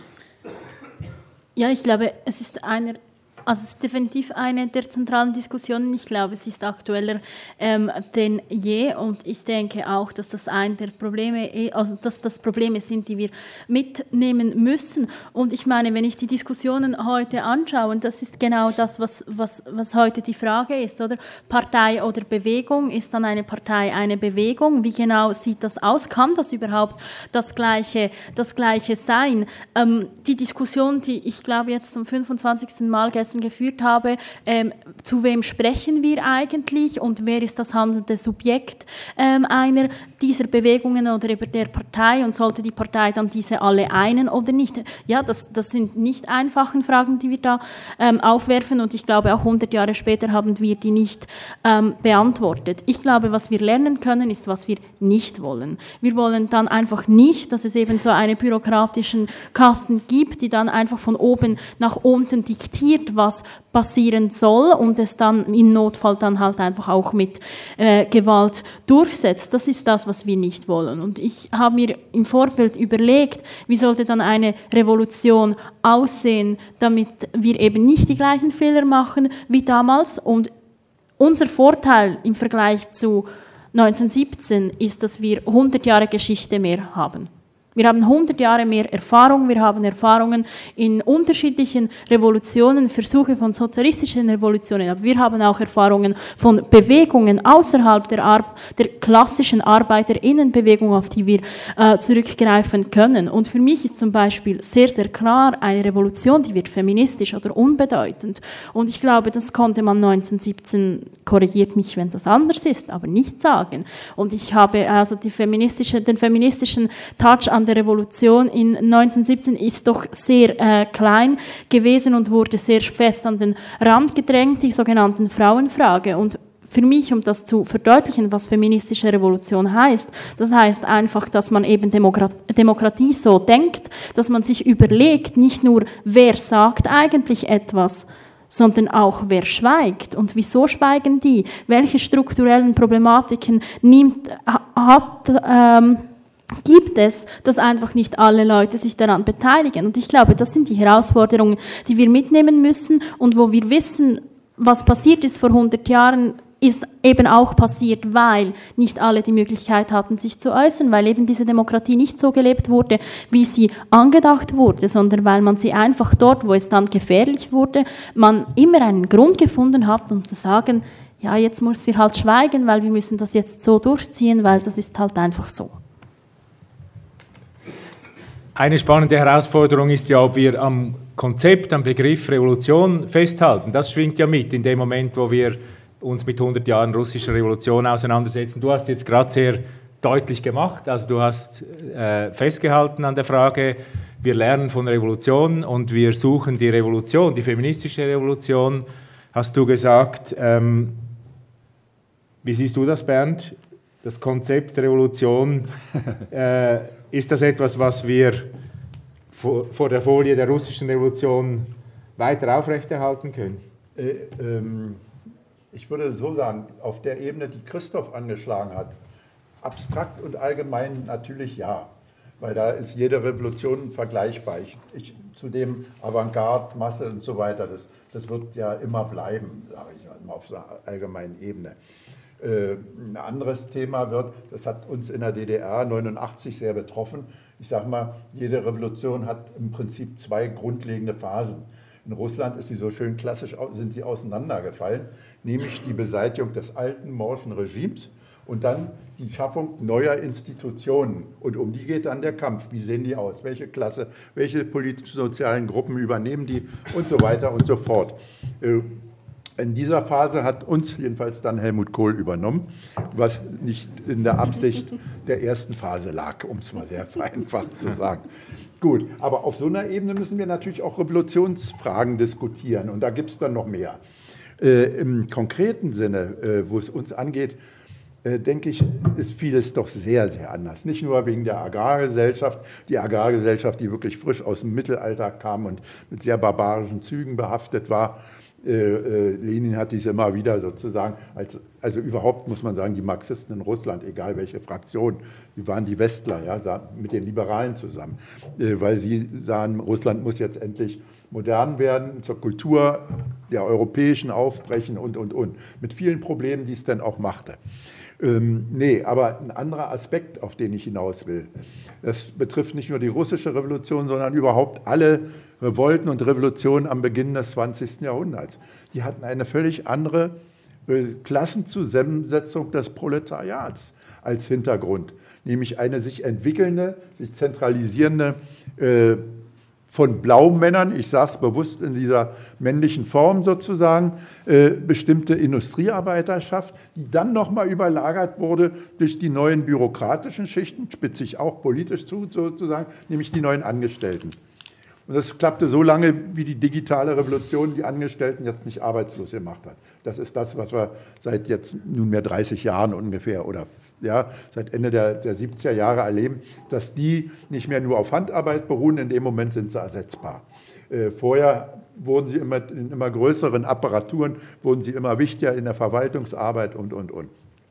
Ja, ich glaube, es ist einer, also es ist definitiv eine der zentralen Diskussionen. Ich glaube, es ist aktueller ähm, denn je und ich denke auch, dass das ein der Probleme, also dass das Probleme sind, die wir mitnehmen müssen. Und ich meine, wenn ich die Diskussionen heute anschaue, und das ist genau das, was, was, was heute die Frage ist, oder? Partei oder Bewegung, ist dann eine Partei eine Bewegung? Wie genau sieht das aus? Kann das überhaupt das Gleiche, das Gleiche sein? Ähm, die Diskussion, die ich glaube jetzt zum fünfundzwanzigsten Mal gestern geführt habe, ähm, zu wem sprechen wir eigentlich und wer ist das handelnde Subjekt ähm, einer dieser Bewegungen oder über der Partei und sollte die Partei dann diese alle einen oder nicht? Ja, das, das sind nicht einfache Fragen, die wir da ähm, aufwerfen und ich glaube auch hundert Jahre später haben wir die nicht ähm, beantwortet. Ich glaube, was wir lernen können, ist, was wir nicht wollen. Wir wollen dann einfach nicht, dass es eben so einen bürokratischen Kasten gibt, die dann einfach von oben nach unten diktiert, was passieren soll und es dann im Notfall dann halt einfach auch mit äh, Gewalt durchsetzt. Das ist das, was wir nicht wollen. Und ich habe mir im Vorfeld überlegt, wie sollte dann eine Revolution aussehen, damit wir eben nicht die gleichen Fehler machen wie damals. Und unser Vorteil im Vergleich zu neunzehnhundertsiebzehn ist, dass wir hundert Jahre Geschichte mehr haben. Wir haben hundert Jahre mehr Erfahrung, wir haben Erfahrungen in unterschiedlichen Revolutionen, Versuche von sozialistischen Revolutionen, aber wir haben auch Erfahrungen von Bewegungen außerhalb der, Ar- der klassischen Arbeiterinnenbewegung, auf die wir äh, zurückgreifen können. Und für mich ist zum Beispiel sehr, sehr klar, eine Revolution, die wird feministisch oder unbedeutend. Und ich glaube, das konnte man neunzehnhundertsiebzehn, korrigiert mich, wenn das anders ist, aber nicht sagen. Und ich habe also die feministische, den feministischen Touch an der Revolution in neunzehnhundertsiebzehn ist doch sehr äh, klein gewesen und wurde sehr fest an den Rand gedrängt, die sogenannten Frauenfrage. Und für mich, um das zu verdeutlichen, was feministische Revolution heißt, das heißt einfach, dass man eben Demokrat- Demokratie so denkt, dass man sich überlegt, nicht nur, wer sagt eigentlich etwas, sondern auch, wer schweigt und wieso schweigen die, welche strukturellen Problematiken nimmt, hat, ähm, gibt es, dass einfach nicht alle Leute sich daran beteiligen. Und ich glaube, das sind die Herausforderungen, die wir mitnehmen müssen und wo wir wissen, was passiert ist vor hundert Jahren, ist eben auch passiert, weil nicht alle die Möglichkeit hatten, sich zu äußern, weil eben diese Demokratie nicht so gelebt wurde, wie sie angedacht wurde, sondern weil man sie einfach dort, wo es dann gefährlich wurde, man immer einen Grund gefunden hat, um zu sagen, ja, jetzt muss sie halt schweigen, weil wir müssen das jetzt so durchziehen, weil das ist halt einfach so. Eine spannende Herausforderung ist ja, ob wir am Konzept, am Begriff Revolution festhalten. Das schwingt ja mit in dem Moment, wo wir uns mit hundert Jahren russischer Revolution auseinandersetzen. Du hast jetzt gerade sehr deutlich gemacht, also du hast äh, festgehalten an der Frage, wir lernen von Revolution und wir suchen die Revolution, die feministische Revolution, hast du gesagt. Ähm, wie siehst du das, Bernd? Das Konzept Revolution, äh, ist das etwas, was wir vor, vor der Folie der russischen Revolution weiter aufrechterhalten können? Äh, ähm Ich würde so sagen, auf der Ebene, die Christoph angeschlagen hat, abstrakt und allgemein natürlich ja, weil da ist jede Revolution vergleichbar. Ich, ich, zu dem Avantgarde, Masse und so weiter, das, das wird ja immer bleiben, sage ich mal, auf so einer allgemeinen Ebene. Äh, ein anderes Thema wird, das hat uns in der D D R neunundachtzig sehr betroffen, ich sage mal, jede Revolution hat im Prinzip zwei grundlegende Phasen. In Russland ist sie so schön klassisch, sind sie auseinandergefallen, nämlich die Beseitigung des alten morschen Regimes und dann die Schaffung neuer Institutionen. Und um die geht dann der Kampf. Wie sehen die aus? Welche Klasse, welche politisch-sozialen Gruppen übernehmen die und so weiter und so fort. In dieser Phase hat uns jedenfalls dann Helmut Kohl übernommen, was nicht in der Absicht der ersten Phase lag, um es mal sehr vereinfacht zu sagen. Gut, aber auf so einer Ebene müssen wir natürlich auch Revolutionsfragen diskutieren und da gibt es dann noch mehr. Äh, Im konkreten Sinne, äh, wo es uns angeht, äh, denke ich, ist vieles doch sehr, sehr anders. Nicht nur wegen der Agrargesellschaft, die Agrargesellschaft, die wirklich frisch aus dem Mittelalter kam und mit sehr barbarischen Zügen behaftet war. Äh, äh, Lenin hat dies immer wieder sozusagen, als, also überhaupt muss man sagen, die Marxisten in Russland, egal welche Fraktion, die waren die Westler, ja, mit den Liberalen zusammen, äh, weil sie sahen, Russland muss jetzt endlich modern werden, zur Kultur der europäischen aufbrechen und, und, und, mit vielen Problemen, die es dann auch machte. Ähm, nee, aber ein anderer Aspekt, auf den ich hinaus will, das betrifft nicht nur die russische Revolution, sondern überhaupt alle Revolten und Revolutionen am Beginn des zwanzigsten Jahrhunderts. Die hatten eine völlig andere äh, Klassenzusammensetzung des Proletariats als Hintergrund, nämlich eine sich entwickelnde, sich zentralisierende äh, von Blaumännern, ich sage es bewusst in dieser männlichen Form sozusagen, äh, bestimmte Industriearbeiterschaft, die dann nochmal überlagert wurde durch die neuen bürokratischen Schichten, spitze ich auch politisch zu sozusagen, nämlich die neuen Angestellten. Und das klappte so lange, wie die digitale Revolution die Angestellten jetzt nicht arbeitslos gemacht hat. Das ist das, was wir seit jetzt nunmehr dreißig Jahren ungefähr oder ja, seit Ende der, der siebziger Jahre erleben, dass die nicht mehr nur auf Handarbeit beruhen, in dem Moment sind sie ersetzbar. Äh, vorher wurden sie immer in immer größeren Apparaturen, wurden sie immer wichtiger in der Verwaltungsarbeit und, und, und.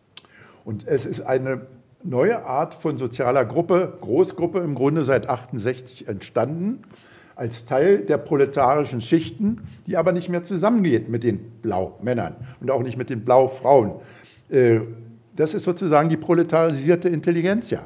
Und es ist eine neue Art von sozialer Gruppe, Großgruppe im Grunde seit achtundsechzig entstanden, als Teil der proletarischen Schichten, die aber nicht mehr zusammengeht mit den Blaumännern und auch nicht mit den Blaufrauen. Das ist sozusagen die proletarisierte Intelligenzia,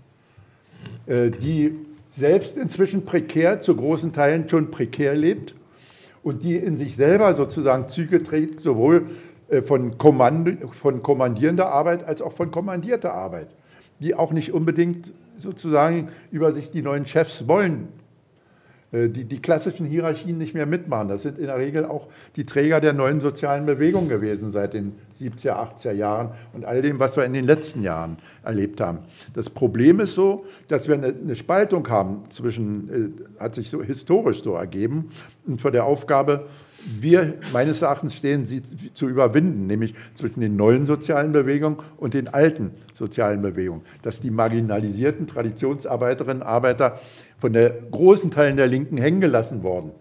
die selbst inzwischen prekär, zu großen Teilen schon prekär lebt und die in sich selber sozusagen Züge trägt, sowohl von, Kommand von kommandierender Arbeit als auch von kommandierter Arbeit, die auch nicht unbedingt sozusagen über sich die neuen Chefs wollen, die die klassischen Hierarchien nicht mehr mitmachen. Das sind in der Regel auch die Träger der neuen sozialen Bewegung gewesen seit den siebziger, achtziger Jahren und all dem, was wir in den letzten Jahren erlebt haben. Das Problem ist so, dass wir eine Spaltung haben zwischen, hat sich so historisch so ergeben, und vor der Aufgabe, wir meines Erachtens stehen, sie zu überwinden, nämlich zwischen den neuen sozialen Bewegungen und den alten sozialen Bewegungen, dass die marginalisierten Traditionsarbeiterinnen und Arbeiter von der großen Teilen der Linken hängen gelassen worden,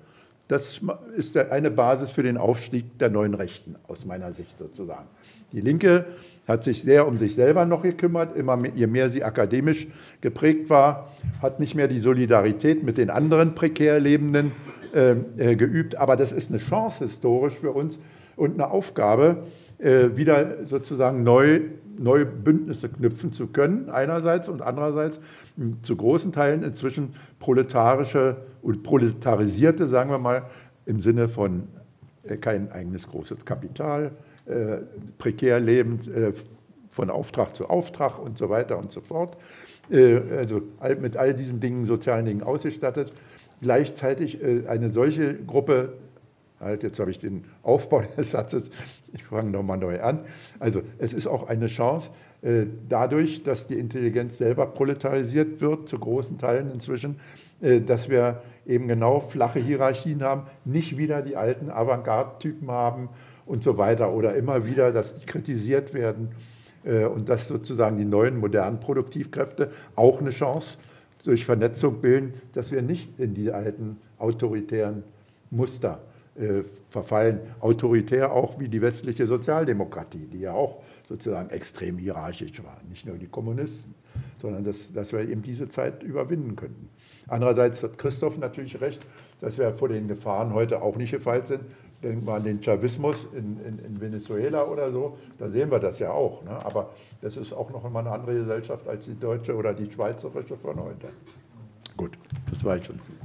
Das ist eine Basis für den Aufstieg der neuen Rechten, aus meiner Sicht sozusagen. Die Linke hat sich sehr um sich selber noch gekümmert, immer mehr, je mehr sie akademisch geprägt war, hat nicht mehr die Solidarität mit den anderen prekär Lebenden äh, äh, geübt. Aber das ist eine Chance historisch für uns und eine Aufgabe, äh, wieder sozusagen neu, neue Bündnisse knüpfen zu können, einerseits, und andererseits zu großen Teilen inzwischen proletarische und proletarisierte, sagen wir mal, im Sinne von äh, kein eigenes großes Kapital, äh, prekär lebend, äh, von Auftrag zu Auftrag und so weiter und so fort, äh, also all, mit all diesen Dingen, sozialen Dingen ausgestattet. Gleichzeitig äh, eine solche Gruppe, halt, jetzt habe ich den Aufbau des Satzes, ich fange nochmal neu an. Also es ist auch eine Chance, äh, dadurch, dass die Intelligenz selber proletarisiert wird, zu großen Teilen inzwischen, äh, dass wir eben genau flache Hierarchien haben, nicht wieder die alten Avantgarde-Typen haben und so weiter oder immer wieder, dass die kritisiert werden äh, und dass sozusagen die neuen modernen Produktivkräfte auch eine Chance durch Vernetzung bilden, dass wir nicht in die alten autoritären Muster äh, verfallen. Autoritär auch wie die westliche Sozialdemokratie, die ja auch sozusagen extrem hierarchisch war. Nicht nur die Kommunisten, sondern dass, dass wir eben diese Zeit überwinden könnten. Andererseits hat Christoph natürlich recht, dass wir vor den Gefahren heute auch nicht gefeit sind. Denken wir an den Chavismus in, in, in Venezuela oder so, da sehen wir das ja auch. Ne? Aber das ist auch noch einmal eine andere Gesellschaft als die deutsche oder die schweizerische von heute. Gut, das war jetzt schon viel.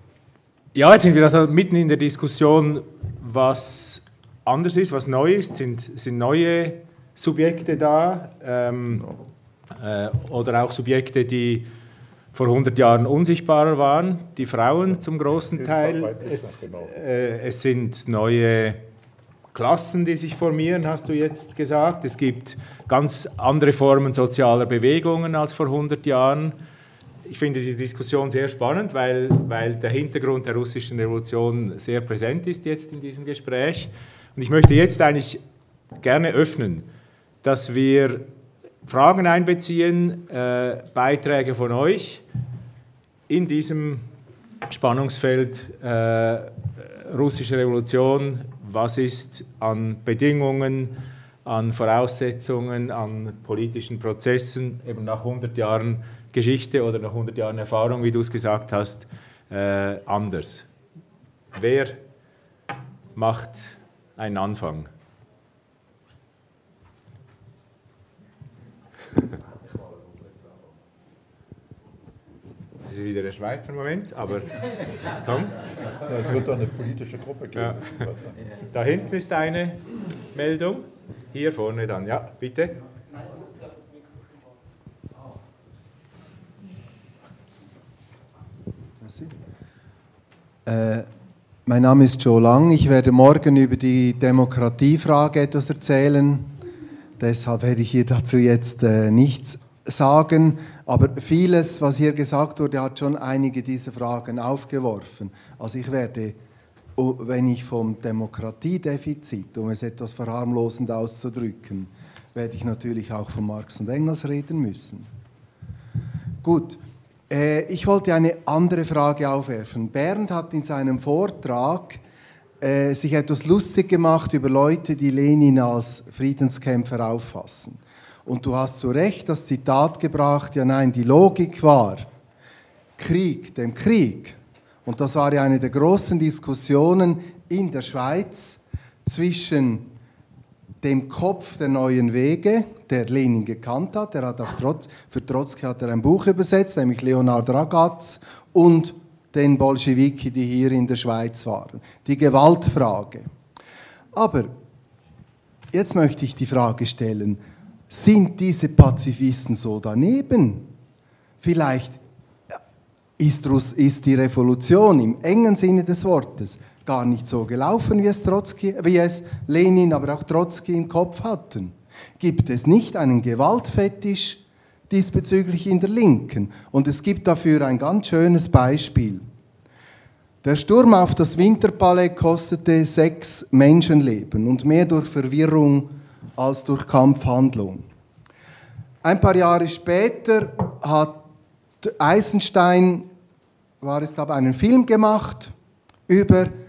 Ja, jetzt sind wir also mitten in der Diskussion, was anders ist, was neu ist. Sind, sind neue Subjekte da ähm, äh, oder auch Subjekte, die vor hundert Jahren unsichtbarer waren, die Frauen zum großen Teil. Es, äh, es sind neue Klassen, die sich formieren, hast du jetzt gesagt. Es gibt ganz andere Formen sozialer Bewegungen als vor hundert Jahren. Ich finde diese Diskussion sehr spannend, weil, weil der Hintergrund der russischen Revolution sehr präsent ist jetzt in diesem Gespräch. Und ich möchte jetzt eigentlich gerne öffnen, dass wir Fragen einbeziehen, äh, Beiträge von euch in diesem Spannungsfeld äh, russische Revolution. Was ist an Bedingungen, an Voraussetzungen, an politischen Prozessen eben nach hundert Jahren Geschichte oder nach hundert Jahren Erfahrung, wie du es gesagt hast, äh, anders? Wer macht einen Anfang? Das ist wieder der Schweizer Moment, aber es kommt. Ja, es wird doch eine politische Gruppe geben. Ja. Da hinten ist eine Meldung. Hier vorne dann, ja, bitte. Äh, mein Name ist Joe Lang. Ich werde morgen über die Demokratiefrage etwas erzählen. Deshalb werde ich hier dazu jetzt äh, nichts sagen. Aber vieles, was hier gesagt wurde, hat schon einige dieser Fragen aufgeworfen. Also ich werde, wenn ich vom Demokratiedefizit, um es etwas verharmlosend auszudrücken, werde ich natürlich auch von Marx und Engels reden müssen. Gut. Ich wollte eine andere Frage aufwerfen. Bernd hat in seinem Vortrag äh, sich etwas lustig gemacht über Leute, die Lenin als Friedenskämpfer auffassen. Und du hast zu Recht das Zitat gebracht, ja nein, die Logik war, Krieg, dem Krieg. Und das war ja eine der großen Diskussionen in der Schweiz zwischen dem Kopf der neuen Wege, der Lenin gekannt hat, der hat auch Trotz, für Trotzki hat er ein Buch übersetzt, nämlich Leonard Ragaz, und den Bolschewiki, die hier in der Schweiz waren. Die Gewaltfrage. Aber jetzt möchte ich die Frage stellen, sind diese Pazifisten so daneben? Vielleicht ist, ist die Revolution im engen Sinne des Wortes gar nicht so gelaufen, wie es, Trotzki, wie es Lenin, aber auch Trotzki im Kopf hatten. Gibt es nicht einen Gewaltfetisch diesbezüglich in der Linken? Und es gibt dafür ein ganz schönes Beispiel. Der Sturm auf das Winterpalais kostete sechs Menschenleben und mehr durch Verwirrung als durch Kampfhandlung. Ein paar Jahre später hat Eisenstein, war es glaube ich, einen Film gemacht über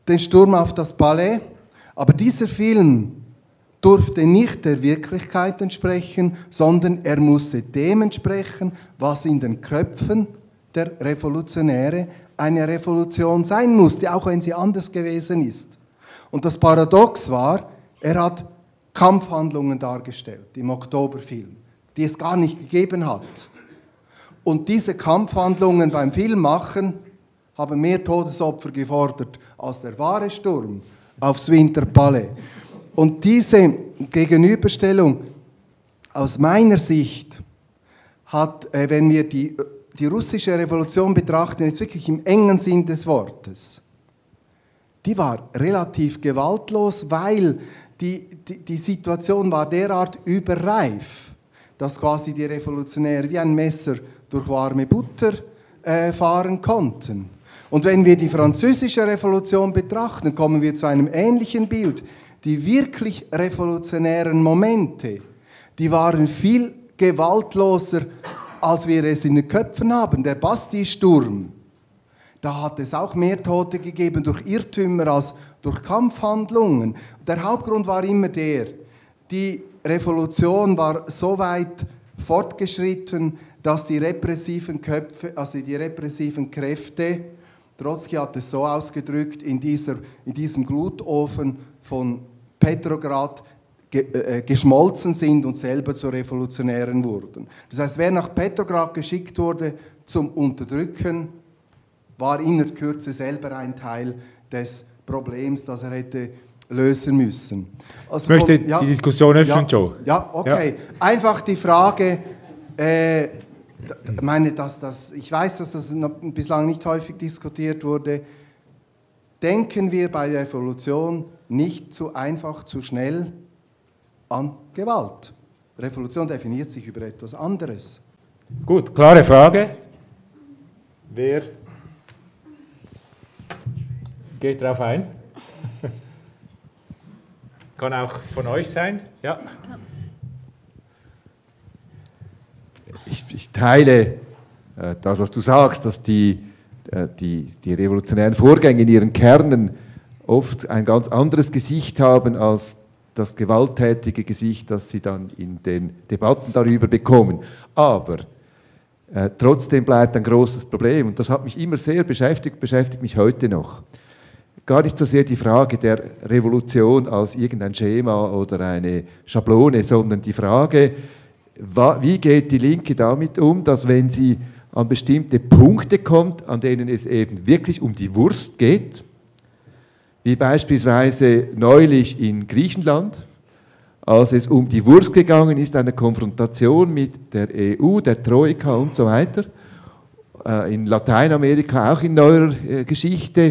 den Sturm auf das Palais, aber dieser Film durfte nicht der Wirklichkeit entsprechen, sondern er musste dem entsprechen, was in den Köpfen der Revolutionäre eine Revolution sein musste, auch wenn sie anders gewesen ist. Und das Paradox war, er hat Kampfhandlungen dargestellt im Oktoberfilm, die es gar nicht gegeben hat. Und diese Kampfhandlungen beim Filmmachen haben mehr Todesopfer gefordert als der wahre Sturm aufs Winterpalais. Und diese Gegenüberstellung aus meiner Sicht hat, äh, wenn wir die, die russische Revolution betrachten, jetzt wirklich im engen Sinn des Wortes, die war relativ gewaltlos, weil die, die, die Situation war derart überreif, dass quasi die Revolutionäre wie ein Messer durch warme Butter äh, fahren konnten. Und wenn wir die französische Revolution betrachten, kommen wir zu einem ähnlichen Bild. Die wirklich revolutionären Momente, die waren viel gewaltloser, als wir es in den Köpfen haben. Der Bastille-Sturm, da hat es auch mehr Tote gegeben durch Irrtümer als durch Kampfhandlungen. Der Hauptgrund war immer der, die Revolution war so weit fortgeschritten, dass die repressiven Köpfe, also die repressiven Kräfte, Trotzki hat es so ausgedrückt, in, dieser, in diesem Glutofen von Petrograd ge, äh, geschmolzen sind und selber zu Revolutionären wurden. Das heißt, wer nach Petrograd geschickt wurde zum Unterdrücken, war in der Kürze selber ein Teil des Problems, das er hätte lösen müssen. Also, ich möchte ja, die Diskussion öffnen, ja, Joe. Ja, okay. Ja. Einfach die Frage, äh, ich meine, dass das, ich weiß, dass das noch bislang nicht häufig diskutiert wurde. Denken wir bei der Revolution nicht zu einfach, zu schnell an Gewalt. Revolution definiert sich über etwas anderes. Gut, klare Frage. Wer geht darauf ein? Kann auch von euch sein. Ja. Ich, ich teile äh, das, was du sagst, dass die, äh, die, die revolutionären Vorgänge in ihren Kernen oft ein ganz anderes Gesicht haben als das gewalttätige Gesicht, das sie dann in den Debatten darüber bekommen. Aber äh, trotzdem bleibt ein großes Problem, und das hat mich immer sehr beschäftigt, beschäftigt mich heute noch. Gar nicht so sehr die Frage der Revolution als irgendein Schema oder eine Schablone, sondern die Frage, wie geht die Linke damit um, dass wenn sie an bestimmte Punkte kommt, an denen es eben wirklich um die Wurst geht, wie beispielsweise neulich in Griechenland, als es um die Wurst gegangen ist, eine Konfrontation mit der E U, der Troika und so weiter, in Lateinamerika auch in neuerer Geschichte,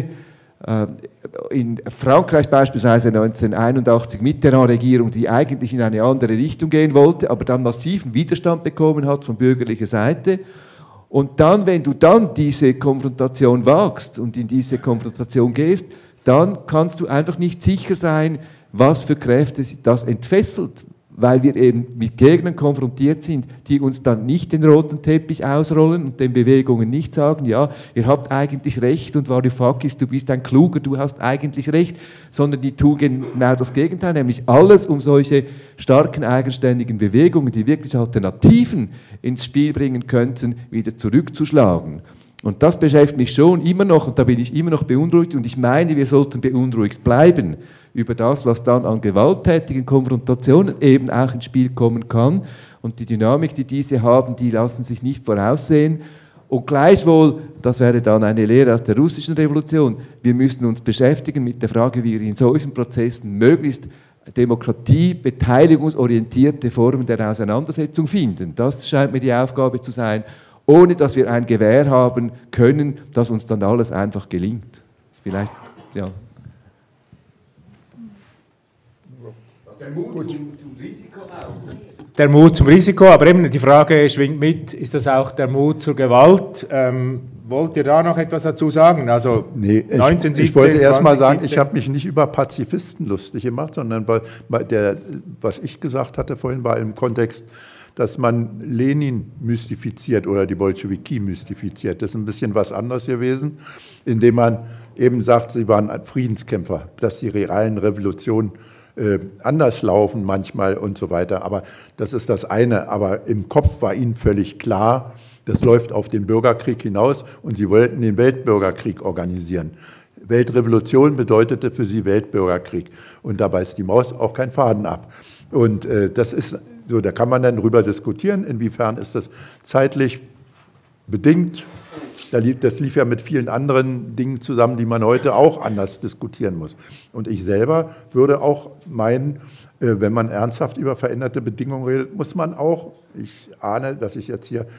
in Frankreich beispielsweise neunzehnhunderteinundachtzig Mitterrand-Regierung, die eigentlich in eine andere Richtung gehen wollte, aber dann massiven Widerstand bekommen hat von bürgerlicher Seite. Und dann, wenn du dann diese Konfrontation wagst und in diese Konfrontation gehst, dann kannst du einfach nicht sicher sein, was für Kräfte das entfesselt, weil wir eben mit Gegnern konfrontiert sind, die uns dann nicht den roten Teppich ausrollen und den Bewegungen nicht sagen, ja, ihr habt eigentlich recht und Varoufakis, du bist ein Kluger, du hast eigentlich recht, sondern die tun genau das Gegenteil, nämlich alles, um solche starken, eigenständigen Bewegungen, die wirklich Alternativen ins Spiel bringen könnten, wieder zurückzuschlagen. Und das beschäftigt mich schon immer noch, und da bin ich immer noch beunruhigt, und ich meine, wir sollten beunruhigt bleiben über das, was dann an gewalttätigen Konfrontationen eben auch ins Spiel kommen kann. Und die Dynamik, die diese haben, die lassen sich nicht voraussehen. Und gleichwohl, das wäre dann eine Lehre aus der russischen Revolution, wir müssen uns beschäftigen mit der Frage, wie wir in solchen Prozessen möglichst Demokratie, beteiligungsorientierte Formen der Auseinandersetzung finden. Das scheint mir die Aufgabe zu sein, ohne dass wir ein Gewehr haben können, dass uns dann alles einfach gelingt. Vielleicht, ja. Der Mut zum, zum Risiko auch. Der Mut zum Risiko, aber eben die Frage schwingt mit, ist das auch der Mut zur Gewalt? Ähm, wollt ihr da noch etwas dazu sagen? Also nee, ich, neunzehn, siebzehn, ich wollte erst mal sagen, siebzehn. Ich habe mich nicht über Pazifisten lustig gemacht, sondern bei, bei der, was ich gesagt hatte vorhin, war im Kontext dass man Lenin mystifiziert oder die Bolschewiki mystifiziert. Das ist ein bisschen was anderes gewesen, indem man eben sagt, sie waren Friedenskämpfer, dass die realen Revolutionen äh, anders laufen manchmal und so weiter. Aber das ist das eine. Aber im Kopf war ihnen völlig klar, das läuft auf den Bürgerkrieg hinaus und sie wollten den Weltbürgerkrieg organisieren. Weltrevolution bedeutete für sie Weltbürgerkrieg. Und da beißt die Maus auch keinen Faden ab. Und äh, das ist so, da kann man dann drüber diskutieren, inwiefern ist das zeitlich bedingt. Das lief ja mit vielen anderen Dingen zusammen, die man heute auch anders diskutieren muss. Und ich selber würde auch meinen, wenn man ernsthaft über veränderte Bedingungen redet, muss man auch, ich ahne, dass ich jetzt hier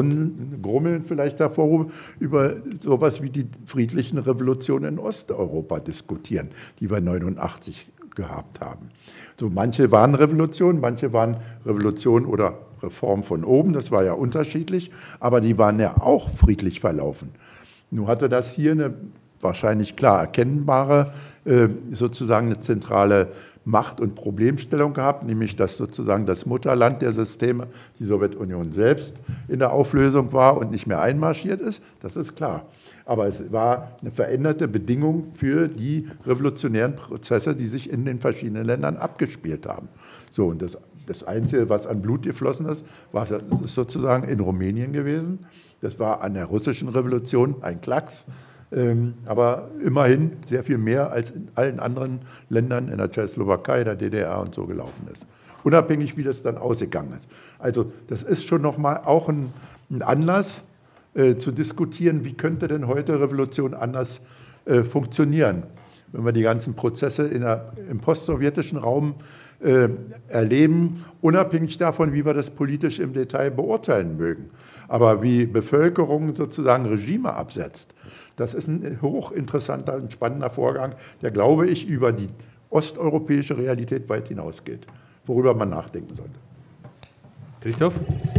grummeln vielleicht davor, über sowas wie die friedlichen Revolutionen in Osteuropa diskutieren, die wir neunundachtzig gehabt haben. So, manche waren Revolutionen, manche waren Revolutionen oder Reform von oben, das war ja unterschiedlich, aber die waren ja auch friedlich verlaufen. Nun hatte das hier eine wahrscheinlich klar erkennbare, äh, sozusagen eine zentrale Macht- und Problemstellung gehabt, nämlich dass sozusagen das Mutterland der Systeme, die Sowjetunion selbst, in der Auflösung war und nicht mehr einmarschiert ist, das ist klar. Aber es war eine veränderte Bedingung für die revolutionären Prozesse, die sich in den verschiedenen Ländern abgespielt haben. So, und das, das Einzige, was an Blut geflossen ist, war ist sozusagen in Rumänien gewesen. Das war an der russischen Revolution ein Klacks, ähm, aber immerhin sehr viel mehr als in allen anderen Ländern, in der Tschechoslowakei, der D D R und so gelaufen ist. Unabhängig, wie das dann ausgegangen ist. Also das ist schon nochmal auch ein, ein Anlass, Äh, zu diskutieren, wie könnte denn heute Revolution anders äh, funktionieren, wenn wir die ganzen Prozesse in der, im postsowjetischen Raum äh, erleben, unabhängig davon, wie wir das politisch im Detail beurteilen mögen. Aber wie Bevölkerung sozusagen Regime absetzt, das ist ein hochinteressanter und spannender Vorgang, der, glaube ich, über die osteuropäische Realität weit hinausgeht, worüber man nachdenken sollte. Christoph?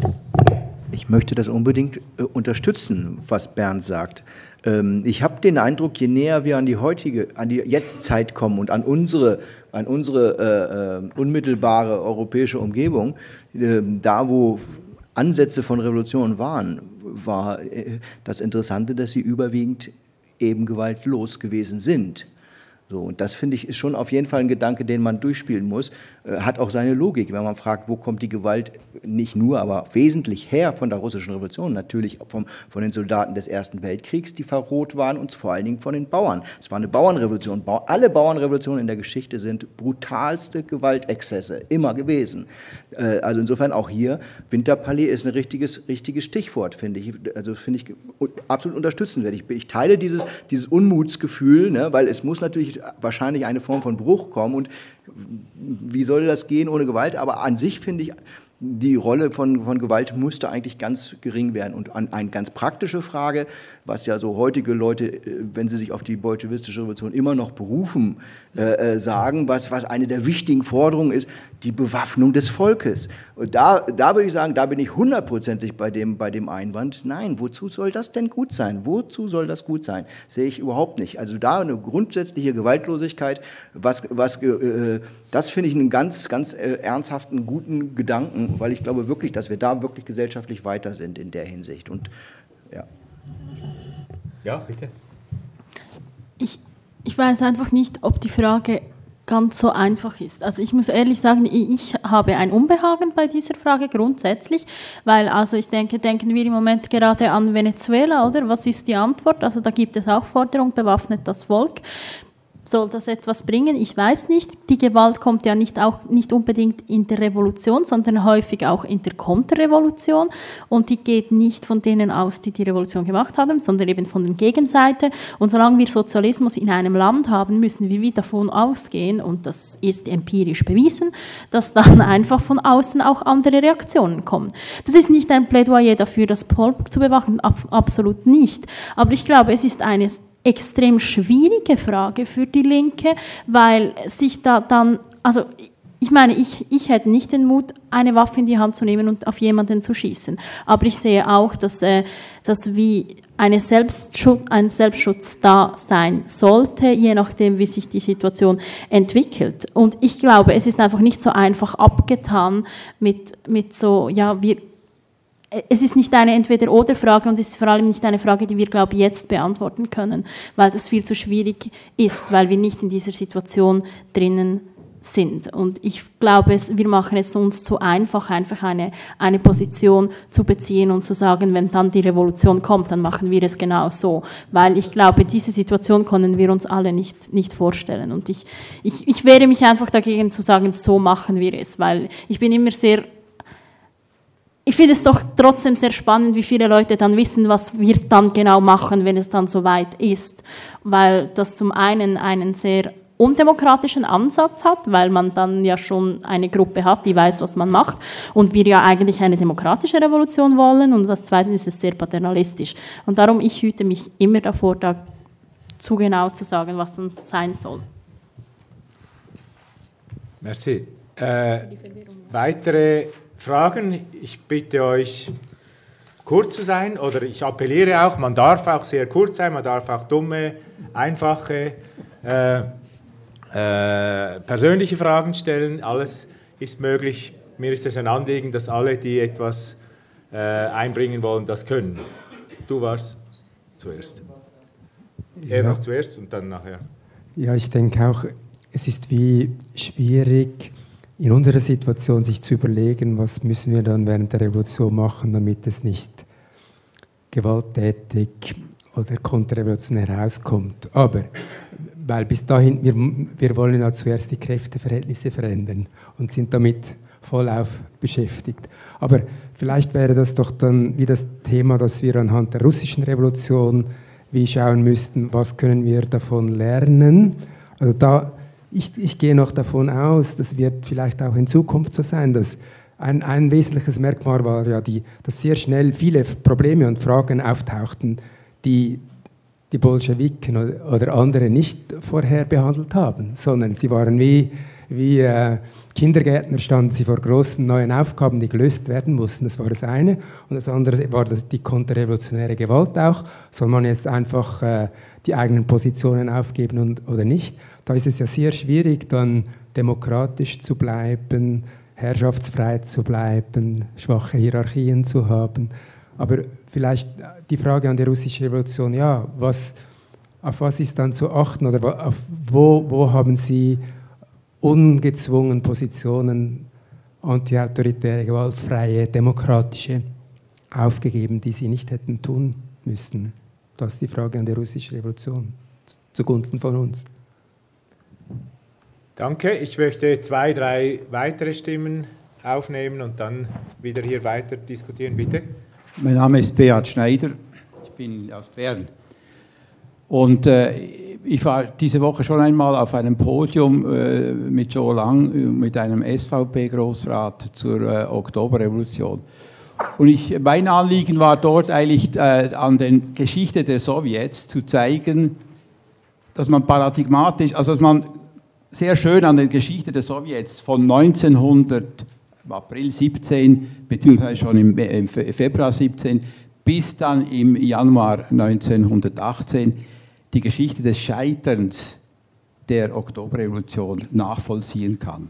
Ich möchte das unbedingt äh, unterstützen, was Bernd sagt. Ähm, ich habe den Eindruck, je näher wir an die heutige, an die Jetztzeit kommen und an unsere, an unsere äh, äh, unmittelbare europäische Umgebung, äh, da wo Ansätze von Revolution waren, war äh, das Interessante, dass sie überwiegend eben gewaltlos gewesen sind. So, und das, finde ich, ist schon auf jeden Fall ein Gedanke, den man durchspielen muss. Äh, hat auch seine Logik, wenn man fragt, wo kommt die Gewalt nicht nur, aber wesentlich her von der russischen Revolution, natürlich vom, von den Soldaten des Ersten Weltkriegs, die verroht waren, und vor allen Dingen von den Bauern. Es war eine Bauernrevolution. Bau, alle Bauernrevolutionen in der Geschichte sind brutalste Gewaltexzesse, immer gewesen. Äh, also insofern auch hier, Winterpalais ist ein richtiges, richtiges Stichwort, finde ich. Also finde ich absolut unterstützenswert. Ich, ich teile dieses, dieses Unmutsgefühl, ne, weil es muss natürlich wahrscheinlich eine Form von Bruch kommen, und wie soll das gehen ohne Gewalt? Aber an sich finde ich, die Rolle von, von Gewalt müsste eigentlich ganz gering werden. Und an eine ganz praktische Frage, was ja so heutige Leute, wenn sie sich auf die bolschewistische Revolution immer noch berufen, äh, sagen, was, was eine der wichtigen Forderungen ist, die Bewaffnung des Volkes. Und da, da würde ich sagen, da bin ich hundertprozentig bei dem, bei dem Einwand. Nein, wozu soll das denn gut sein? Wozu soll das gut sein? Sehe ich überhaupt nicht. Also da eine grundsätzliche Gewaltlosigkeit, was, was, äh, das finde ich einen ganz, ganz äh, ernsthaften, guten Gedanken, weil ich glaube wirklich, dass wir da wirklich gesellschaftlich weiter sind in der Hinsicht. Und, ja. Ja, bitte. Ich, ich weiß einfach nicht, ob die Frage ganz so einfach ist. Also ich muss ehrlich sagen, ich habe ein Unbehagen bei dieser Frage grundsätzlich, weil also ich denke, denken wir im Moment gerade an Venezuela, oder? Was ist die Antwort? Also da gibt es auch Forderung, bewaffnet das Volk. Soll das etwas bringen? Ich weiß nicht. Die Gewalt kommt ja nicht, auch, nicht unbedingt in der Revolution, sondern häufig auch in der Konterrevolution. Und die geht nicht von denen aus, die die Revolution gemacht haben, sondern eben von der Gegenseite. Und solange wir Sozialismus in einem Land haben, müssen wir wieder davon ausgehen, und das ist empirisch bewiesen, dass dann einfach von außen auch andere Reaktionen kommen. Das ist nicht ein Plädoyer dafür, das Volk zu bewachen, ab, absolut nicht. Aber ich glaube, es ist eines extrem schwierige Frage für die Linke, weil sich da dann, also ich meine, ich, ich hätte nicht den Mut, eine Waffe in die Hand zu nehmen und auf jemanden zu schießen. Aber ich sehe auch, dass, äh, dass wie eine Selbstschutz, ein Selbstschutz da sein sollte, je nachdem, wie sich die Situation entwickelt. Und ich glaube, es ist einfach nicht so einfach abgetan mit, mit so, ja, wir, es ist nicht eine Entweder-oder-Frage und es ist vor allem nicht eine Frage, die wir, glaube ich, jetzt beantworten können, weil das viel zu schwierig ist, weil wir nicht in dieser Situation drinnen sind. Und ich glaube, es, wir machen es uns zu einfach, einfach eine, eine Position zu beziehen und zu sagen, wenn dann die Revolution kommt, dann machen wir es genau so. Weil ich glaube, diese Situation können wir uns alle nicht, nicht vorstellen. Und ich, ich, ich wehre mich einfach dagegen zu sagen, so machen wir es, weil ich bin immer sehr... Ich finde es doch trotzdem sehr spannend, wie viele Leute dann wissen, was wir dann genau machen, wenn es dann soweit ist. Weil das zum einen einen sehr undemokratischen Ansatz hat, weil man dann ja schon eine Gruppe hat, die weiß, was man macht und wir ja eigentlich eine demokratische Revolution wollen und das Zweite ist es sehr paternalistisch. Und darum, ich hüte mich immer davor, da zu genau zu sagen, was dann sein soll. Merci. Äh, weitere Fragen? Ich bitte euch, kurz zu sein oder ich appelliere auch, man darf auch sehr kurz sein, man darf auch dumme, einfache, äh, Äh, persönliche Fragen stellen, alles ist möglich. Mir ist es ein Anliegen, dass alle, die etwas äh, einbringen wollen, das können. Du warst zuerst. Ja. Er noch zuerst und dann nachher. Ja, ich denke auch, es ist wie schwierig, in unserer Situation sich zu überlegen, was müssen wir dann während der Revolution machen, damit es nicht gewalttätig oder konterrevolutionär herauskommt. Aber weil bis dahin, wir, wir wollen ja zuerst die Kräfteverhältnisse verändern und sind damit vollauf beschäftigt. Aber vielleicht wäre das doch dann wie das Thema, dass wir anhand der russischen Revolution wie schauen müssten, was können wir davon lernen. Also da, ich, ich gehe noch davon aus, das wird vielleicht auch in Zukunft so sein, dass ein, ein wesentliches Merkmal war ja, die, dass sehr schnell viele Probleme und Fragen auftauchten, die die Bolschewiken oder andere nicht vorher behandelt haben, sondern sie waren wie, wie äh, Kindergärtner, standen sie vor großen neuen Aufgaben, die gelöst werden mussten. Das war das eine. Und das andere war das, die konterrevolutionäre Gewalt auch. Soll man jetzt einfach äh, die eigenen Positionen aufgeben und, oder nicht? Da ist es ja sehr schwierig, dann demokratisch zu bleiben, herrschaftsfrei zu bleiben, schwache Hierarchien zu haben. Aber vielleicht die Frage an die russische Revolution, ja, was, auf was ist dann zu achten oder auf wo, wo haben Sie ungezwungen Positionen, antiautoritäre, gewaltfreie, demokratische, aufgegeben, die Sie nicht hätten tun müssen? Das ist die Frage an die russische Revolution, zugunsten von uns. Danke. Ich möchte zwei, drei weitere Stimmen aufnehmen und dann wieder hier weiter diskutieren, bitte. Mein Name ist Beat Schneider, ich bin aus Bern. Und äh, ich war diese Woche schon einmal auf einem Podium äh, mit Joe Lang, mit einem S V P-Grossrat zur äh, Oktoberrevolution. Und ich, mein Anliegen war dort eigentlich äh, an der Geschichte der Sowjets zu zeigen, dass man paradigmatisch, also dass man sehr schön an der Geschichte der Sowjets von neunzehnhundert im April siebzehn, beziehungsweise schon im, im Februar siebzehn, bis dann im Januar neunzehnhundertachtzehn die Geschichte des Scheiterns der Oktoberrevolution nachvollziehen kann.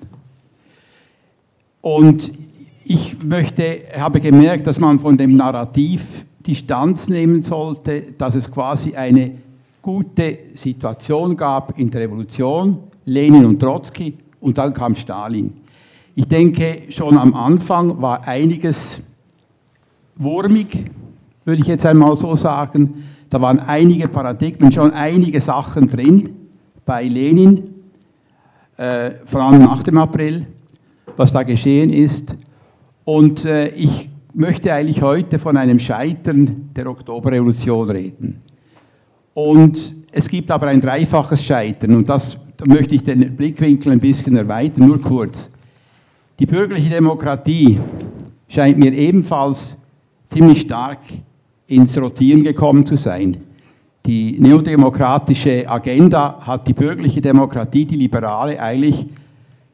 Und ich möchte, habe gemerkt, dass man von dem Narrativ Distanz nehmen sollte, dass es quasi eine gute Situation gab in der Revolution, Lenin und Trotzki, und dann kam Stalin. Ich denke, schon am Anfang war einiges wurmig, würde ich jetzt einmal so sagen. Da waren einige Paradigmen, schon einige Sachen drin bei Lenin, äh, vor allem nach dem April, was da geschehen ist. Und äh, ich möchte eigentlich heute von einem Scheitern der Oktoberrevolution reden. Und es gibt aber ein dreifaches Scheitern, und das da möchte ich den Blickwinkel ein bisschen erweitern, nur kurz. Die bürgerliche Demokratie scheint mir ebenfalls ziemlich stark ins Rotieren gekommen zu sein. Die neodemokratische Agenda hat die bürgerliche Demokratie, die liberale, eigentlich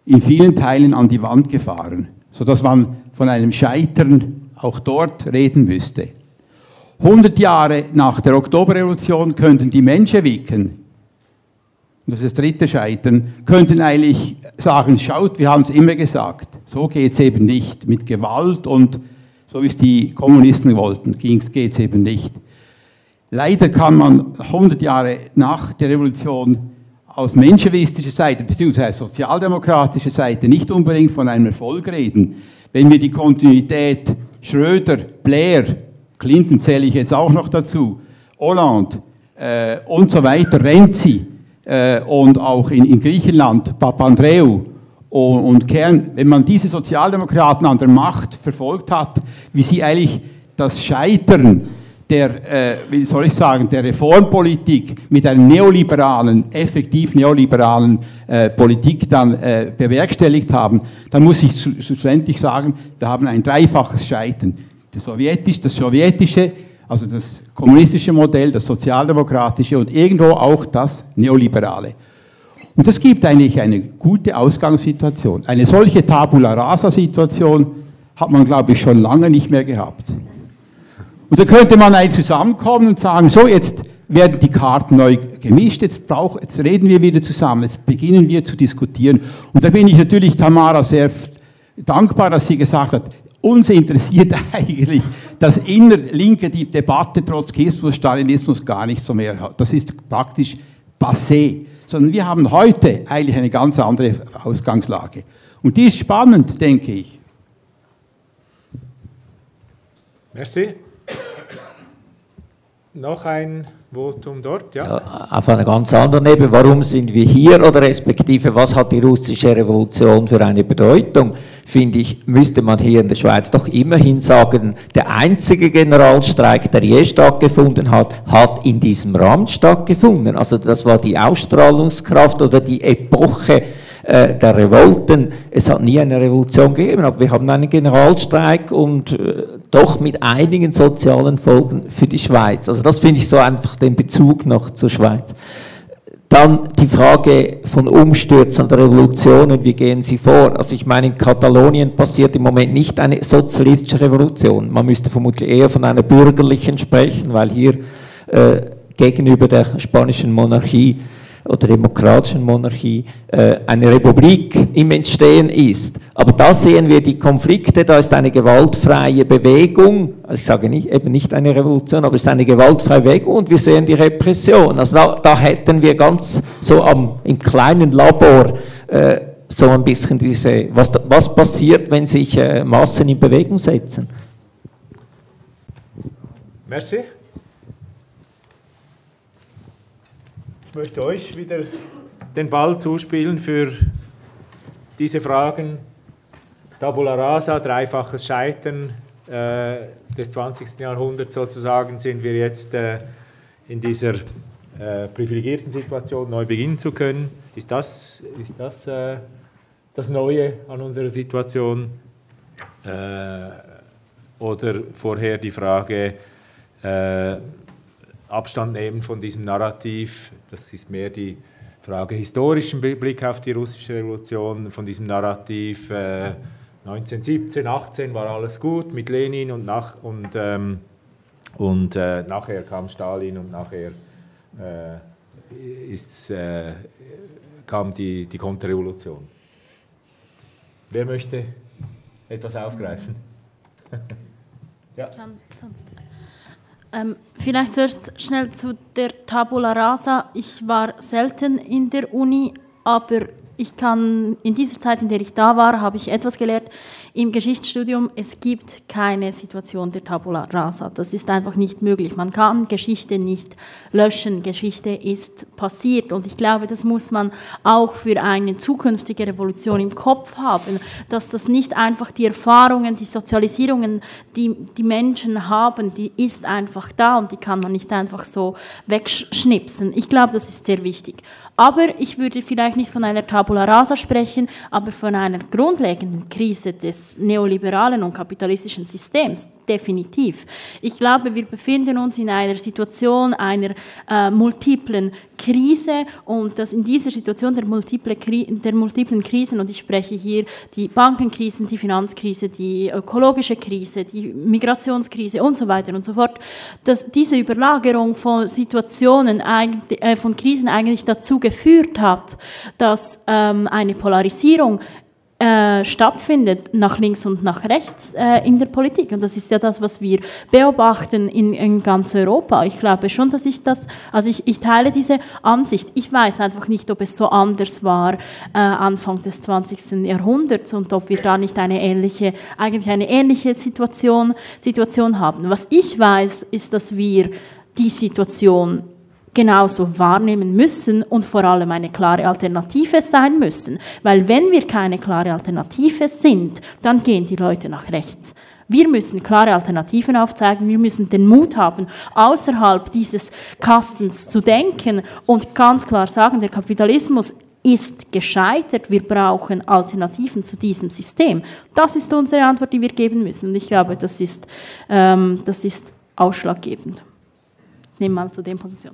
in vielen Teilen an die Wand gefahren, sodass man von einem Scheitern auch dort reden müsste. hundert Jahre nach der Oktoberrevolution könnten die Menschewiken, das ist das dritte Scheitern, könnten eigentlich sagen, schaut, wir haben es immer gesagt, so geht es eben nicht, mit Gewalt und so wie es die Kommunisten wollten, geht es eben nicht. Leider kann man hundert Jahre nach der Revolution aus menschewistischer Seite bzw. sozialdemokratischer Seite nicht unbedingt von einem Erfolg reden. Wenn wir die Kontinuität Schröder, Blair, Clinton zähle ich jetzt auch noch dazu, Hollande äh, und so weiter, Renzi äh, und auch in, in Griechenland, Papandreou und, und Kern, wenn man diese Sozialdemokraten an der Macht verfolgt hat, wie sie eigentlich das Scheitern der, äh, wie soll ich sagen, der Reformpolitik mit einer neoliberalen, effektiv neoliberalen äh, Politik dann äh, bewerkstelligt haben, dann muss ich schlussendlich sagen, wir haben ein dreifaches Scheitern. Das sowjetische, das sowjetische, also das kommunistische Modell, das sozialdemokratische und irgendwo auch das neoliberale. Und das gibt eigentlich eine gute Ausgangssituation. Eine solche Tabula Rasa-Situation hat man, glaube ich, schon lange nicht mehr gehabt. Und da könnte man eigentlich zusammenkommen und sagen, so, jetzt werden die Karten neu gemischt, jetzt, brauch, jetzt reden wir wieder zusammen, jetzt beginnen wir zu diskutieren. Und da bin ich natürlich Tamara sehr dankbar, dass sie gesagt hat, uns interessiert eigentlich, dass innerlinke die Debatte Trotzkismus, Stalinismus gar nicht so mehr hat. Das ist praktisch passé. Sondern wir haben heute eigentlich eine ganz andere Ausgangslage. Und die ist spannend, denke ich. Merci. Noch ein Votum dort, ja? Ja, auf einer ganz anderen Ebene. Warum sind wir hier oder respektive was hat die russische Revolution für eine Bedeutung? Finde ich, müsste man hier in der Schweiz doch immerhin sagen, der einzige Generalstreik, der je stattgefunden hat, hat in diesem Rahmen stattgefunden. Also das war die Ausstrahlungskraft oder die Epoche äh, der Revolten. Es hat nie eine Revolution gegeben, aber wir haben einen Generalstreik und äh, doch mit einigen sozialen Folgen für die Schweiz. Also das finde ich so einfach den Bezug noch zur Schweiz. Dann die Frage von Umstürzen oder Revolutionen, wie gehen sie vor? Also ich meine, in Katalonien passiert im Moment nicht eine sozialistische Revolution. Man müsste vermutlich eher von einer bürgerlichen sprechen, weil hier äh, gegenüber der spanischen Monarchie oder demokratischen Monarchie äh, eine Republik im Entstehen ist. Aber da sehen wir die Konflikte, da ist eine gewaltfreie Bewegung, also ich sage nicht, eben nicht eine Revolution, aber es ist eine gewaltfreie Bewegung und wir sehen die Repression. Also da, da hätten wir ganz so am, im kleinen Labor äh, so ein bisschen diese, was, was passiert, wenn sich äh, Massen in Bewegung setzen. Merci. Ich möchte euch wieder den Ball zuspielen für diese Fragen. Tabula Rasa, dreifaches Scheitern äh, des zwanzigsten Jahrhunderts sozusagen, sind wir jetzt äh, in dieser äh, privilegierten Situation, neu beginnen zu können. Ist das, ist das äh, das Neue an unserer Situation? Äh, oder vorher die Frage, äh, Abstand nehmen von diesem Narrativ, das ist mehr die Frage historischen Blick auf die russische Revolution, von diesem Narrativ äh, neunzehnhundertsiebzehn, achtzehn war alles gut mit Lenin und, nach, und, ähm, und äh, nachher kam Stalin und nachher äh, ist, äh, kam die, die Konterrevolution. Wer möchte etwas aufgreifen? Ja. Ich kann sonst. Ähm, vielleicht zuerst schnell zu der Tabula Rasa. Ich war selten in der Uni, aber ich kann in dieser Zeit, in der ich da war, habe ich etwas gelernt im Geschichtsstudium. Es gibt keine Situation der Tabula Rasa. Das ist einfach nicht möglich. Man kann Geschichte nicht löschen. Geschichte ist passiert. Und ich glaube, das muss man auch für eine zukünftige Revolution im Kopf haben, dass das nicht einfach die Erfahrungen, die Sozialisierungen, die die Menschen haben, die ist einfach da und die kann man nicht einfach so wegschnipsen. Ich glaube, das ist sehr wichtig. Aber ich würde vielleicht nicht von einer Tabula rasa sprechen, aber von einer grundlegenden Krise des neoliberalen und kapitalistischen Systems, definitiv. Ich glaube, wir befinden uns in einer Situation einer äh, multiplen Krise und dass in dieser Situation der, multiple der multiplen Krisen, und ich spreche hier die Bankenkrisen, die Finanzkrise, die ökologische Krise, die Migrationskrise und so weiter und so fort, dass diese Überlagerung von Situationen, äh, von Krisen eigentlich dazu geführt hat, dass ähm, eine Polarisierung Äh, stattfindet nach links und nach rechts äh, in der Politik. Und das ist ja das, was wir beobachten in, in ganz Europa. Ich glaube schon, dass ich das, also ich, ich teile diese Ansicht. Ich weiß einfach nicht, ob es so anders war äh, Anfang des zwanzigsten Jahrhunderts und ob wir da nicht eine ähnliche, eigentlich eine ähnliche Situation, Situation haben. Was ich weiß, ist, dass wir die Situation genauso wahrnehmen müssen und vor allem eine klare Alternative sein müssen. Weil wenn wir keine klare Alternative sind, dann gehen die Leute nach rechts. Wir müssen klare Alternativen aufzeigen, wir müssen den Mut haben, außerhalb dieses Kastens zu denken und ganz klar sagen, der Kapitalismus ist gescheitert, wir brauchen Alternativen zu diesem System. Das ist unsere Antwort, die wir geben müssen. Und ich glaube, das ist, ähm, das ist ausschlaggebend. Ich nehme mal zu der Position.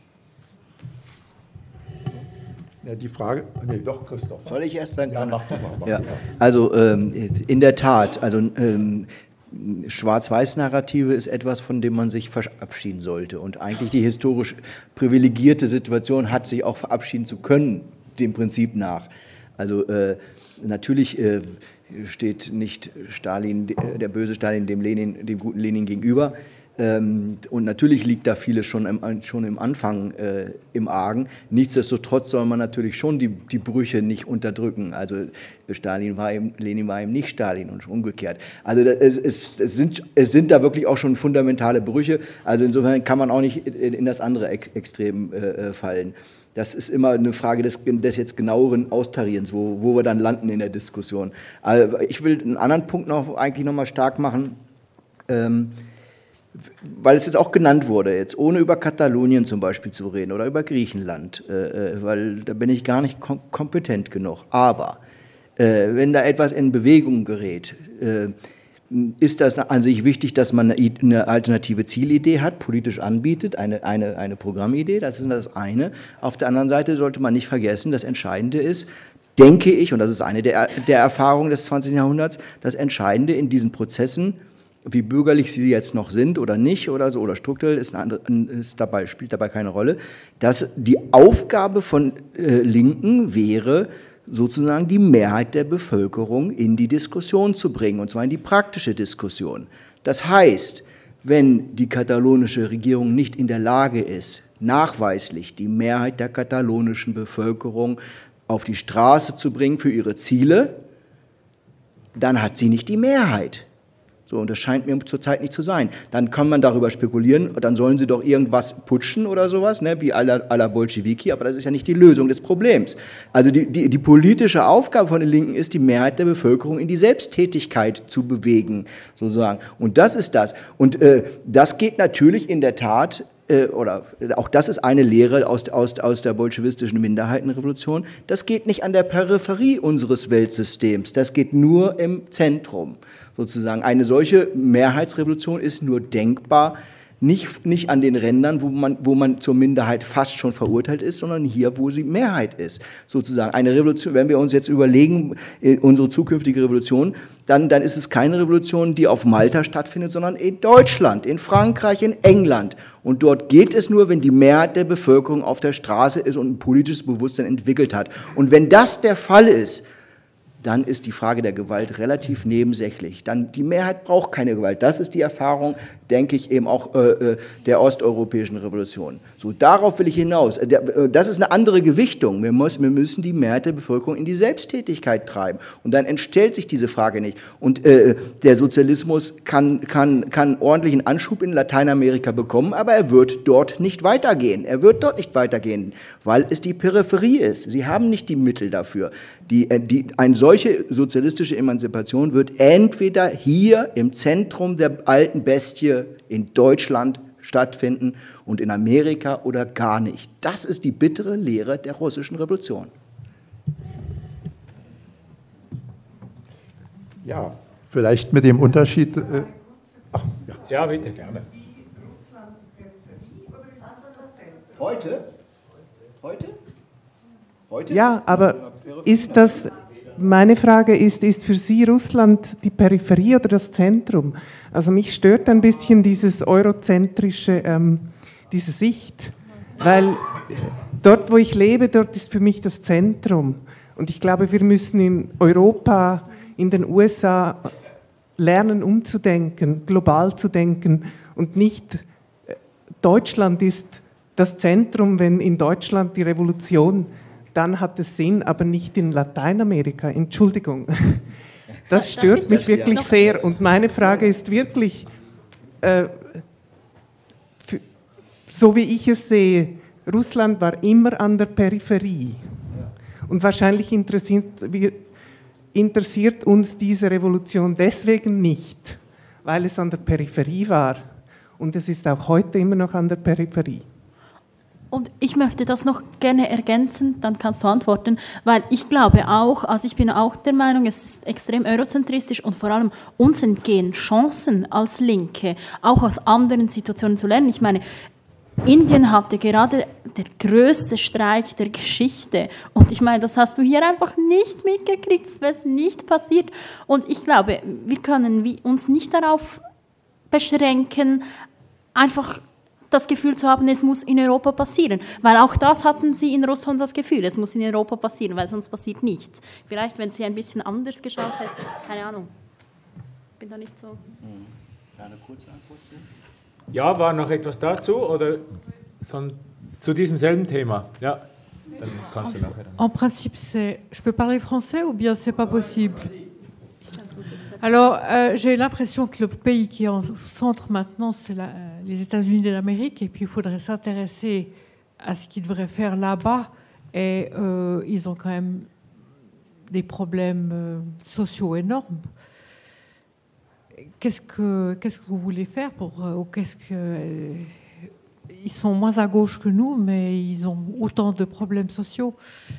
Ja, die Frage, nee, doch, Christoph. Soll ich erst dann? Ja, mach doch mal. Mach ja. ja. Also ähm, in der Tat, also ähm, Schwarz-Weiß-Narrative ist etwas, von dem man sich verabschieden sollte. Und eigentlich die historisch privilegierte Situation hat, sich auch verabschieden zu können, dem Prinzip nach. Also äh, natürlich äh, steht nicht Stalin, der böse Stalin dem Lenin, dem guten Lenin gegenüber. Und natürlich liegt da vieles schon im, schon im Anfang äh, im Argen. Nichtsdestotrotz soll man natürlich schon die, die Brüche nicht unterdrücken. Also Stalin war eben, Lenin war eben nicht Stalin und umgekehrt. Also es, es, es, sind, es sind da wirklich auch schon fundamentale Brüche. Also insofern kann man auch nicht in, in das andere Ex Extrem äh, fallen. Das ist immer eine Frage des, des jetzt genaueren Austarierens, wo, wo wir dann landen in der Diskussion. Also ich will einen anderen Punkt noch eigentlich noch mal stark machen. Ähm, Weil es jetzt auch genannt wurde, jetzt ohne über Katalonien zum Beispiel zu reden oder über Griechenland, äh, weil da bin ich gar nicht kom kompetent genug. Aber äh, wenn da etwas in Bewegung gerät, äh, ist das an sich wichtig, dass man eine alternative Zielidee hat, politisch anbietet, eine, eine, eine Programmidee, das ist das eine. Auf der anderen Seite sollte man nicht vergessen, das Entscheidende ist, denke ich, und das ist eine der, der Erfahrungen des zwanzigsten Jahrhunderts, das Entscheidende in diesen Prozessen, wie bürgerlich sie jetzt noch sind oder nicht oder so oder strukturell ist, eine andere, ist dabei, spielt dabei keine Rolle, dass die Aufgabe von äh, Linken wäre, sozusagen die Mehrheit der Bevölkerung in die Diskussion zu bringen, und zwar in die praktische Diskussion. Das heißt, wenn die katalonische Regierung nicht in der Lage ist, nachweislich die Mehrheit der katalonischen Bevölkerung auf die Straße zu bringen für ihre Ziele, dann hat sie nicht die Mehrheit. So, und das scheint mir zurzeit nicht zu sein. Dann kann man darüber spekulieren, dann sollen sie doch irgendwas putschen oder sowas, ne, wie à la, à la Bolschewiki, aber das ist ja nicht die Lösung des Problems. Also die, die, die politische Aufgabe von den Linken ist, die Mehrheit der Bevölkerung in die Selbsttätigkeit zu bewegen, sozusagen. Und das ist das. Und äh, das geht natürlich in der Tat, äh, oder auch das ist eine Lehre aus, aus, aus der bolschewistischen Minderheitenrevolution, das geht nicht an der Peripherie unseres Weltsystems, das geht nur im Zentrum. Sozusagen. Eine solche Mehrheitsrevolution ist nur denkbar, nicht, nicht an den Rändern, wo man, wo man zur Minderheit fast schon verurteilt ist, sondern hier, wo sie Mehrheit ist. Sozusagen. Eine Revolution, wenn wir uns jetzt überlegen, unsere zukünftige Revolution, dann, dann ist es keine Revolution, die auf Malta stattfindet, sondern in Deutschland, in Frankreich, in England. Und dort geht es nur, wenn die Mehrheit der Bevölkerung auf der Straße ist und ein politisches Bewusstsein entwickelt hat. Und wenn das der Fall ist, dann ist die Frage der Gewalt relativ nebensächlich. Dann, die Mehrheit braucht keine Gewalt. Das ist die Erfahrung, denke ich, eben auch äh, der osteuropäischen Revolution. So, darauf will ich hinaus. Das ist eine andere Gewichtung. Wir, muss, wir müssen die Mehrheit der Bevölkerung in die Selbsttätigkeit treiben. Und dann entstellt sich diese Frage nicht. Und äh, der Sozialismus kann, kann, kann ordentlichen Anschub in Lateinamerika bekommen, aber er wird dort nicht weitergehen. Er wird dort nicht weitergehen, weil es die Peripherie ist. Sie haben nicht die Mittel dafür. Die, die, ein solche sozialistische Emanzipation wird entweder hier im Zentrum der alten Bestie in Deutschland stattfinden und in Amerika oder gar nicht. Das ist die bittere Lehre der russischen Revolution. Ja, vielleicht mit dem Unterschied. Äh, ach, ja. ja, bitte, gerne. Heute? Heute? Heute? Ja, aber ist das, meine Frage ist, ist für Sie Russland die Peripherie oder das Zentrum? Also mich stört ein bisschen dieses eurozentrische, ähm, diese Sicht, weil dort, wo ich lebe, dort ist für mich das Zentrum. Und ich glaube, wir müssen in Europa, in den U S A lernen, umzudenken, global zu denken und nicht Deutschland ist das Zentrum, wenn in Deutschland die Revolution, dann hat es Sinn, aber nicht in Lateinamerika. Entschuldigung. Das stört mich wirklich sehr. Und meine Frage ist wirklich, äh, für, so wie ich es sehe, Russland war immer an der Peripherie. Und wahrscheinlich interessiert, wir, interessiert uns diese Revolution deswegen nicht, weil es an der Peripherie war. Und es ist auch heute immer noch an der Peripherie. Und ich möchte das noch gerne ergänzen, dann kannst du antworten, weil ich glaube auch, also ich bin auch der Meinung, es ist extrem eurozentristisch und vor allem uns entgehen Chancen als Linke, auch aus anderen Situationen zu lernen. Ich meine, Indien hatte gerade der größte Streik der Geschichte und ich meine, das hast du hier einfach nicht mitgekriegt, es ist nicht passiert und ich glaube, wir können uns nicht darauf beschränken, einfach das Gefühl zu haben, es muss in Europa passieren. Weil auch das hatten sie in Russland das Gefühl, es muss in Europa passieren, weil sonst passiert nichts. Vielleicht, wenn sie ein bisschen anders geschaut hätten, keine Ahnung. Ich bin da nicht so... Eine kurze Antwort? Ja, war noch etwas dazu oder zu diesem selben Thema? Ja, dann kannst du nachher. En principe, c'est... Je peux parler français ou bien c'est pas possible? Alors, euh, j'ai l'impression que le pays qui est en centre maintenant, c'est la, les États-Unis de l'Amérique, et puis il faudrait s'intéresser à ce qu'ils devraient faire là-bas, et euh, ils ont quand même des problèmes euh, sociaux énormes. Qu'est-ce que, qu'est-ce que vous voulez faire pour, euh, ou qu'est-ce que, euh, ils sont moins à gauche que nous, mais ils ont autant de problèmes sociaux.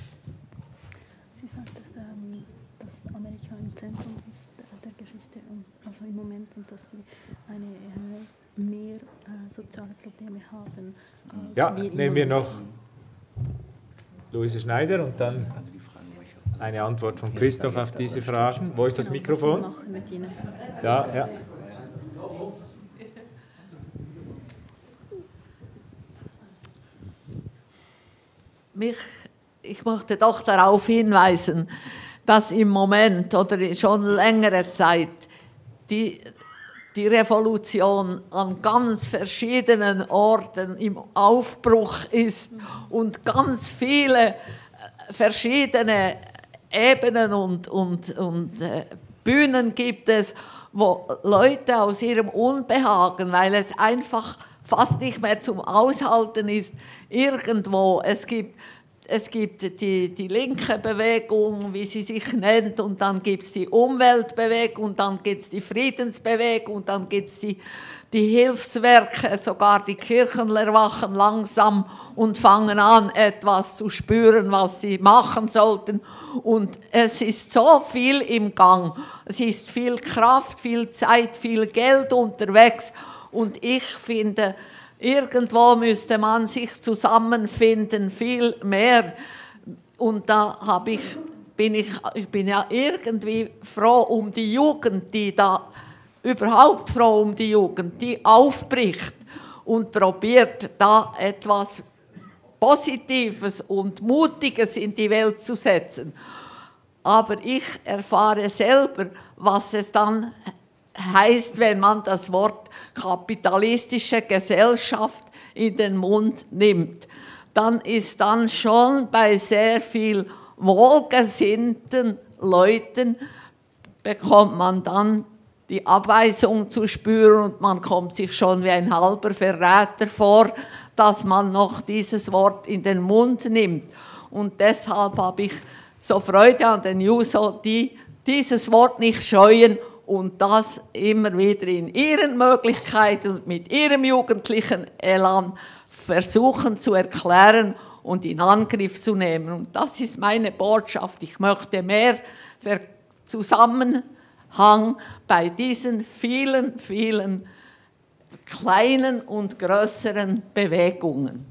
Also im Moment und dass sie eine, äh, mehr äh, soziale Probleme haben. Als ja, wir nehmen wir noch Luise Schneider und dann eine Antwort von Christoph auf diese Fragen. Wo ist das Mikrofon? Da, ja. Mich, ich möchte doch darauf hinweisen, dass im Moment oder schon längere Zeit Die, die Revolution an ganz verschiedenen Orten im Aufbruch ist und ganz viele verschiedene Ebenen und, und, und äh, Bühnen gibt es, wo Leute aus ihrem Unbehagen, weil es einfach fast nicht mehr zum Aushalten ist, irgendwo, es gibt Es gibt die, die linke Bewegung, wie sie sich nennt, und dann gibt es die Umweltbewegung, und dann gibt es die Friedensbewegung, und dann gibt es die, die Hilfswerke, sogar die Kirchen erwachen langsam und fangen an, etwas zu spüren, was sie machen sollten. Und es ist so viel im Gang. Es ist viel Kraft, viel Zeit, viel Geld unterwegs. Und ich finde, irgendwo müsste man sich zusammenfinden, viel mehr. Und da hab ich, bin ich, ich bin ja irgendwie froh um die Jugend, die da, überhaupt froh um die Jugend, die aufbricht und probiert, da etwas Positives und Mutiges in die Welt zu setzen. Aber ich erfahre selber, was es dann heißt, wenn man das Wort kapitalistische Gesellschaft in den Mund nimmt. Dann ist dann schon bei sehr viel wohlgesinnten Leuten, bekommt man dann die Abweisung zu spüren und man kommt sich schon wie ein halber Verräter vor, dass man noch dieses Wort in den Mund nimmt. Und deshalb habe ich so Freude an den Juso, die dieses Wort nicht scheuen und das immer wieder in ihren Möglichkeiten und mit ihrem jugendlichen Elan versuchen zu erklären und in Angriff zu nehmen. Und das ist meine Botschaft. Ich möchte mehr Zusammenhang bei diesen vielen, vielen kleinen und größeren Bewegungen.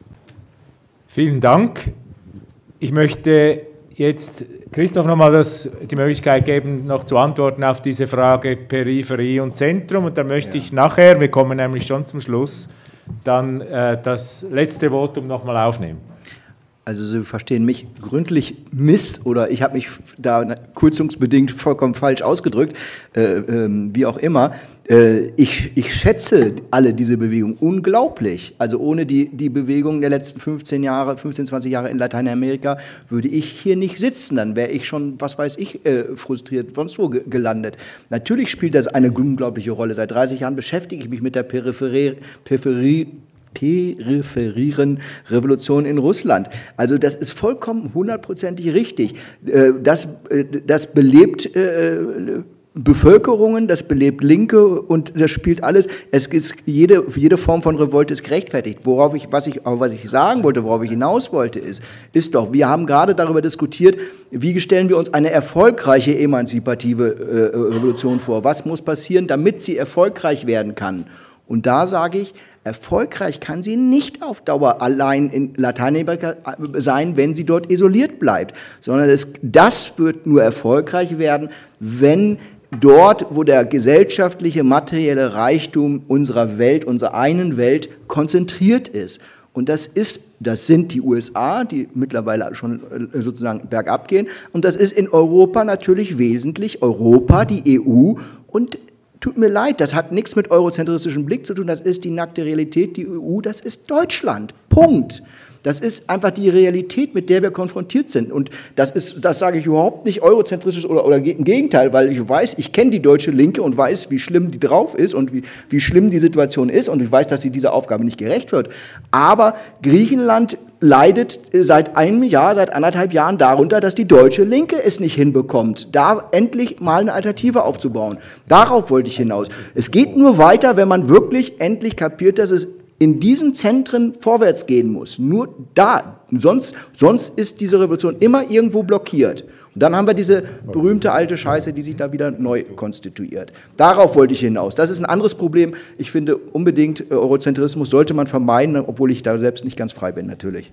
Vielen Dank. Ich möchte jetzt Christoph noch mal die Möglichkeit geben, noch zu antworten auf diese Frage Peripherie und Zentrum. Und dann möchte ja. ich nachher, wir kommen nämlich schon zum Schluss, dann äh, das letzte Votum noch mal aufnehmen. Also Sie verstehen mich gründlich miss oder ich habe mich da kürzungsbedingt vollkommen falsch ausgedrückt, äh, äh, wie auch immer. Äh, ich, ich schätze alle diese Bewegungen unglaublich. Also ohne die, die Bewegungen der letzten fünfzehn Jahre, fünfzehn, zwanzig Jahre in Lateinamerika würde ich hier nicht sitzen. Dann wäre ich schon, was weiß ich, äh, frustriert sonst wo ge gelandet. Natürlich spielt das eine unglaubliche Rolle. Seit dreißig Jahren beschäftige ich mich mit der Peripherie, Peripherie peripherieren Revolution in Russland. Also das ist vollkommen hundertprozentig richtig. Das, das belebt Bevölkerungen, das belebt Linke und das spielt alles. Es ist jede, jede Form von Revolte ist gerechtfertigt. Worauf ich, was ich, was ich sagen wollte, worauf ich hinaus wollte, ist, ist doch, wir haben gerade darüber diskutiert, wie stellen wir uns eine erfolgreiche emanzipative äh, Revolution vor? Was muss passieren, damit sie erfolgreich werden kann? Und da sage ich, erfolgreich kann sie nicht auf Dauer allein in Lateinamerika sein, wenn sie dort isoliert bleibt, sondern es, das wird nur erfolgreich werden, wenn dort, wo der gesellschaftliche, materielle Reichtum unserer Welt, unserer einen Welt konzentriert ist. Und das ist, das sind die U S A, die mittlerweile schon sozusagen bergab gehen. Und das ist in Europa natürlich wesentlich Europa, die E U und tut mir leid, das hat nichts mit eurozentristischem Blick zu tun, das ist die nackte Realität, die E U, das ist Deutschland, Punkt. Das ist einfach die Realität, mit der wir konfrontiert sind. Und das ist, das sage ich überhaupt nicht eurozentristisch oder, oder im Gegenteil, weil ich weiß, ich kenne die deutsche Linke und weiß, wie schlimm die drauf ist und wie, wie schlimm die Situation ist und ich weiß, dass sie dieser Aufgabe nicht gerecht wird. Aber Griechenland leidet seit einem Jahr, seit anderthalb Jahren darunter, dass die deutsche Linke es nicht hinbekommt, da endlich mal eine Alternative aufzubauen. Darauf wollte ich hinaus. Es geht nur weiter, wenn man wirklich endlich kapiert, dass es in diesen Zentren vorwärts gehen muss. Nur da. Sonst, sonst ist diese Revolution immer irgendwo blockiert. Und dann haben wir diese berühmte alte Scheiße, die sich da wieder neu konstituiert. Darauf wollte ich hinaus. Das ist ein anderes Problem. Ich finde unbedingt, Eurozentrismus sollte man vermeiden, obwohl ich da selbst nicht ganz frei bin, natürlich.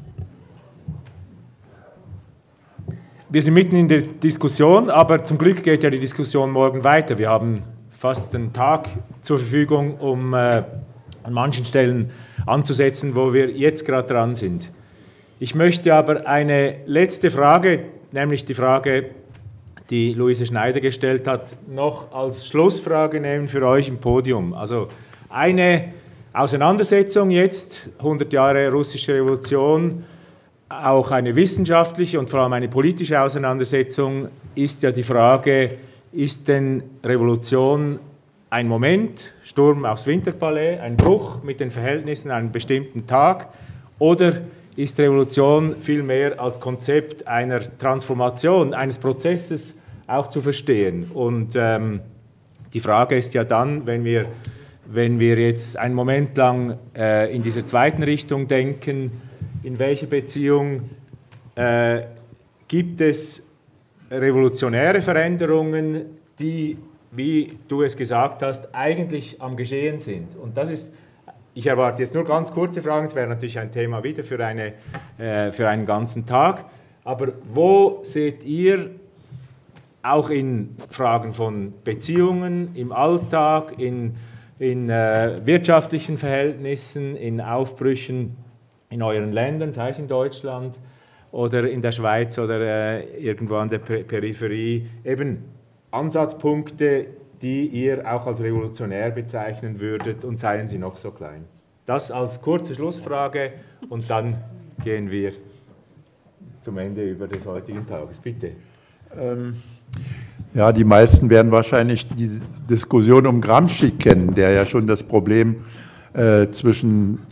Wir sind mitten in der Diskussion, aber zum Glück geht ja die Diskussion morgen weiter. Wir haben fast einen Tag zur Verfügung, um äh, an manchen Stellen anzusetzen, wo wir jetzt gerade dran sind. Ich möchte aber eine letzte Frage, nämlich die Frage, die Luise Schneider gestellt hat, noch als Schlussfrage nehmen für euch im Podium. Also eine Auseinandersetzung jetzt, hundert Jahre russische Revolution, auch eine wissenschaftliche und vor allem eine politische Auseinandersetzung, ist ja die Frage, ist denn Revolution ein Moment, Sturm aufs Winterpalais, ein Bruch mit den Verhältnissen an einem bestimmten Tag, oder ist Revolution vielmehr als Konzept einer Transformation, eines Prozesses auch zu verstehen? Und ähm, die Frage ist ja dann, wenn wir, wenn wir jetzt einen Moment lang äh, in dieser zweiten Richtung denken, in welcher Beziehung äh, gibt es revolutionäre Veränderungen, die, wie du es gesagt hast, eigentlich am Geschehen sind. Und das ist, ich erwarte jetzt nur ganz kurze Fragen, es wäre natürlich ein Thema wieder für, eine, äh, für einen ganzen Tag, aber wo seht ihr auch in Fragen von Beziehungen, im Alltag, in, in äh, wirtschaftlichen Verhältnissen, in Aufbrüchen in euren Ländern, sei es in Deutschland oder in der Schweiz oder äh, irgendwo an der Peripherie, eben Ansatzpunkte, die ihr auch als revolutionär bezeichnen würdet, und seien sie noch so klein. Das als kurze Schlussfrage und dann gehen wir zum Ende über des heutigen Tages. Bitte. Ähm, ja, die meisten werden wahrscheinlich die Diskussion um Gramsci kennen, der ja schon das Problem äh, zwischen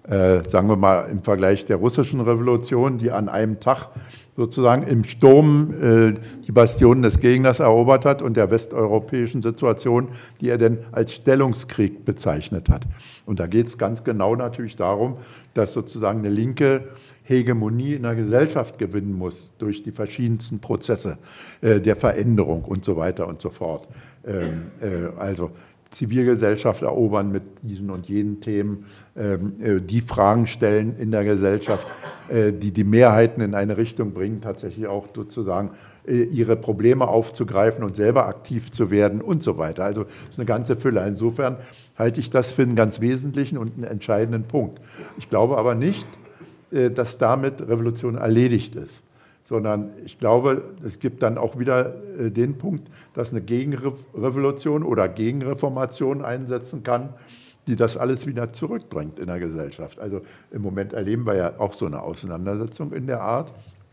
äh, sagen wir mal im Vergleich der russischen Revolution, die an einem Tag sozusagen im Sturm äh, die Bastionen des Gegners erobert hat und der westeuropäischen Situation, die er denn als Stellungskrieg bezeichnet hat. Und da geht es ganz genau natürlich darum, dass sozusagen eine linke Hegemonie in der Gesellschaft gewinnen muss durch die verschiedensten Prozesse äh, der Veränderung und so weiter und so fort. Ähm, äh, also Zivilgesellschaft erobern mit diesen und jenen Themen, ähm, äh, die Fragen stellen in der Gesellschaft, äh, die die Mehrheiten in eine Richtung bringen, tatsächlich auch sozusagen äh, ihre Probleme aufzugreifen und selber aktiv zu werden und so weiter. Also das ist eine ganze Fülle. Insofern halte ich das für einen ganz wesentlichen und einen entscheidenden Punkt. Ich glaube aber nicht, äh, dass damit Revolution erledigt ist, sondern ich glaube, es gibt dann auch wieder äh, den Punkt, dass eine Gegenrevolution oder Gegenreformation einsetzen kann, die das alles wieder zurückdrängt in der Gesellschaft. Also im Moment erleben wir ja auch so eine Auseinandersetzung in der Art.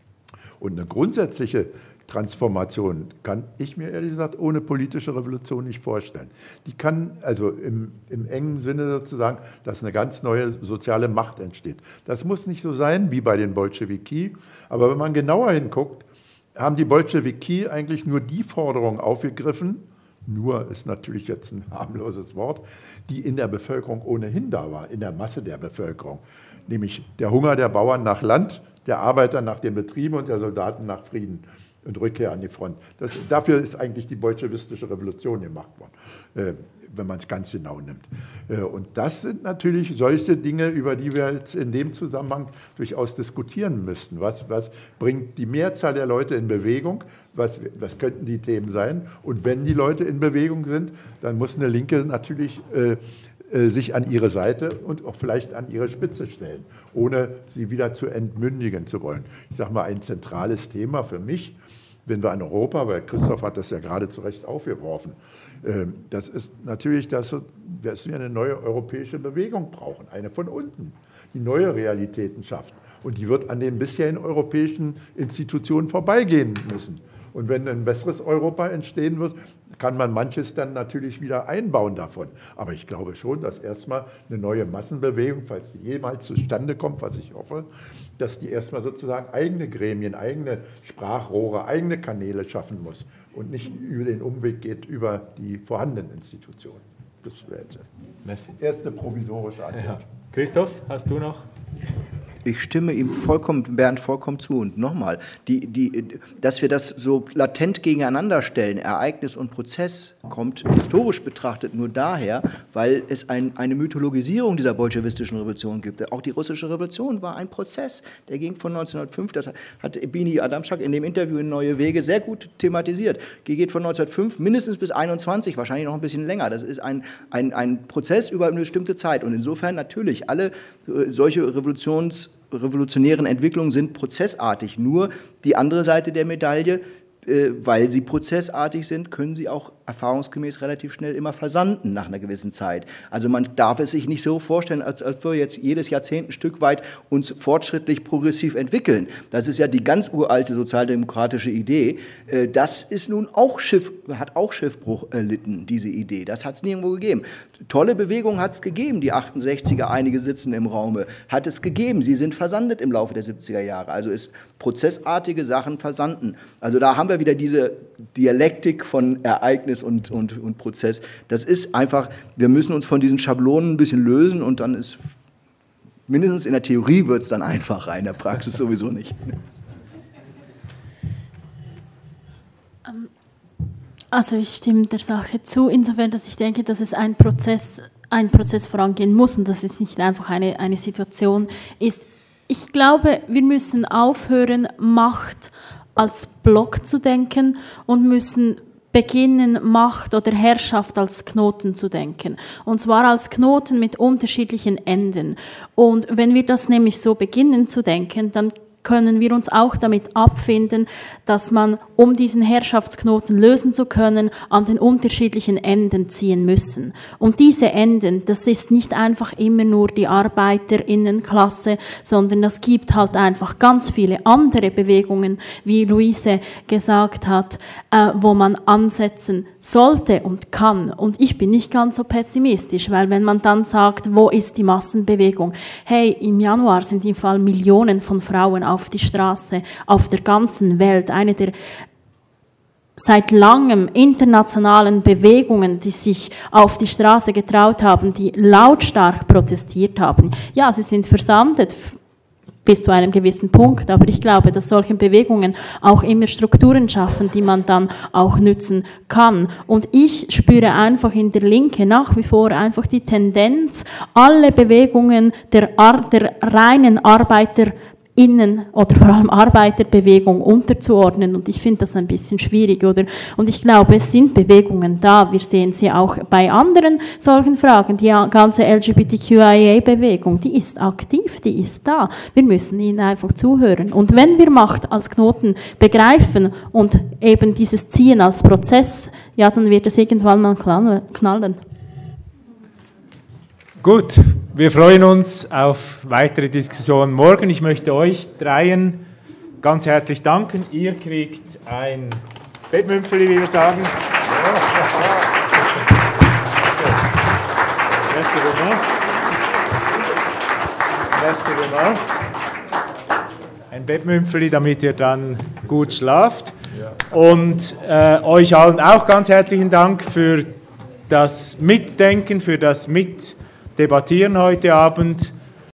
Und eine grundsätzliche Transformation kann ich mir ehrlich gesagt ohne politische Revolution nicht vorstellen. Die kann also im, im engen Sinne sozusagen, dass eine ganz neue soziale Macht entsteht. Das muss nicht so sein wie bei den Bolschewiki, aber wenn man genauer hinguckt, haben die Bolschewiki eigentlich nur die Forderungen aufgegriffen, nur ist natürlich jetzt ein harmloses Wort, die in der Bevölkerung ohnehin da war, in der Masse der Bevölkerung. Nämlich der Hunger der Bauern nach Land, der Arbeiter nach den Betrieben und der Soldaten nach Frieden und Rückkehr an die Front. Das, dafür ist eigentlich die bolschewistische Revolution gemacht worden, äh, wenn man es ganz genau nimmt. Äh, und das sind natürlich solche Dinge, über die wir jetzt in dem Zusammenhang durchaus diskutieren müssten. Was, was bringt die Mehrzahl der Leute in Bewegung? Was, was könnten die Themen sein? Und wenn die Leute in Bewegung sind, dann muss eine Linke natürlich äh, äh, sich an ihre Seite und auch vielleicht an ihre Spitze stellen, ohne sie wieder zu entmündigen zu wollen. Ich sage mal, ein zentrales Thema für mich, wenn wir an Europa, weil Christoph hat das ja gerade zu Recht aufgeworfen, das ist natürlich, dass, dass wir eine neue europäische Bewegung brauchen, eine von unten, die neue Realitäten schafft. Und die wird an den bisherigen europäischen Institutionen vorbeigehen müssen. Und wenn ein besseres Europa entstehen wird, kann man manches dann natürlich wieder einbauen davon. Aber ich glaube schon, dass erstmal eine neue Massenbewegung, falls die jemals zustande kommt, was ich hoffe, dass die erstmal sozusagen eigene Gremien, eigene Sprachrohre, eigene Kanäle schaffen muss und nicht über den Umweg geht über die vorhandenen Institutionen. Das wäre jetzt die erste provisorische Antwort. Ja. Christoph, hast du noch? Ich stimme ihm vollkommen, Bernd vollkommen zu. Und nochmal, die, die, dass wir das so latent gegeneinander stellen, Ereignis und Prozess, kommt historisch betrachtet nur daher, weil es ein, eine Mythologisierung dieser bolschewistischen Revolution gibt. Auch die russische Revolution war ein Prozess, der ging von neunzehnhundertfünf, das hat Bini Adamczak in dem Interview in Neue Wege sehr gut thematisiert. Die geht von neunzehnhundertfünf mindestens bis einundzwanzig, wahrscheinlich noch ein bisschen länger. Das ist ein, ein, ein Prozess über eine bestimmte Zeit. Und insofern natürlich alle solche Revolutions revolutionären Entwicklungen sind prozessartig. Nur die andere Seite der Medaille, äh, weil sie prozessartig sind, können sie auch erfahrungsgemäß relativ schnell immer versanden nach einer gewissen Zeit. Also man darf es sich nicht so vorstellen, als, als wir jetzt jedes Jahrzehnt ein Stück weit uns fortschrittlich progressiv entwickeln. Das ist ja die ganz uralte sozialdemokratische Idee. Äh, das ist nun auch Schiff, hat auch Schiffbruch erlitten, diese Idee. Das hat es nirgendwo gegeben. Tolle Bewegungen hat es gegeben, die achtundsechziger, einige sitzen im Raume, hat es gegeben. Sie sind versandet im Laufe der siebziger Jahre. Also ist prozessartige Sachen versanden. Also da haben wir wieder diese Dialektik von Ereignis und, und, und Prozess. Das ist einfach, wir müssen uns von diesen Schablonen ein bisschen lösen und dann ist, mindestens in der Theorie wird es dann einfacher, in der Praxis sowieso nicht. Also ich stimme der Sache zu, insofern, dass ich denke, dass es ein Prozess, ein Prozess vorangehen muss und dass es nicht einfach eine, eine Situation ist. Ich glaube, wir müssen aufhören, Macht als Block zu denken und müssen beginnen, Macht oder Herrschaft als Knoten zu denken. Und zwar als Knoten mit unterschiedlichen Enden. Und wenn wir das nämlich so beginnen zu denken, dann können wir uns auch damit abfinden, dass man, um diesen Herrschaftsknoten lösen zu können, an den unterschiedlichen Enden ziehen müssen. Und diese Enden, das ist nicht einfach immer nur die Arbeiterinnenklasse, sondern das gibt halt einfach ganz viele andere Bewegungen, wie Luise gesagt hat, äh, wo man ansetzen sollte und kann. Und ich bin nicht ganz so pessimistisch, weil wenn man dann sagt, wo ist die Massenbewegung? Hey, im Januar sind im Fall Millionen von Frauen auf die Straße, auf der ganzen Welt. Eine der seit langem internationalen Bewegungen, die sich auf die Straße getraut haben, die lautstark protestiert haben. Ja, sie sind versandet bis zu einem gewissen Punkt, aber ich glaube, dass solche Bewegungen auch immer Strukturen schaffen, die man dann auch nützen kann. Und ich spüre einfach in der Linke nach wie vor einfach die Tendenz, alle Bewegungen der, Ar- der reinen Arbeiter Innen- oder vor allem Arbeiterbewegung unterzuordnen, und ich finde das ein bisschen schwierig, oder? Und ich glaube, es sind Bewegungen da, wir sehen sie auch bei anderen solchen Fragen, die ganze L G B T Q I A-Bewegung, die ist aktiv, die ist da, wir müssen ihnen einfach zuhören, und wenn wir Macht als Knoten begreifen und eben dieses Ziehen als Prozess, ja, dann wird es irgendwann mal knallen. Gut, wir freuen uns auf weitere Diskussionen morgen. Ich möchte euch dreien ganz herzlich danken. Ihr kriegt ein Bettmümpfeli, wie wir sagen. Merci beaucoup. Merci beaucoup. Ein Bettmümpfeli, damit ihr dann gut schlaft. Und äh, euch allen auch ganz herzlichen Dank für das Mitdenken, für das Mitdebattieren heute Abend.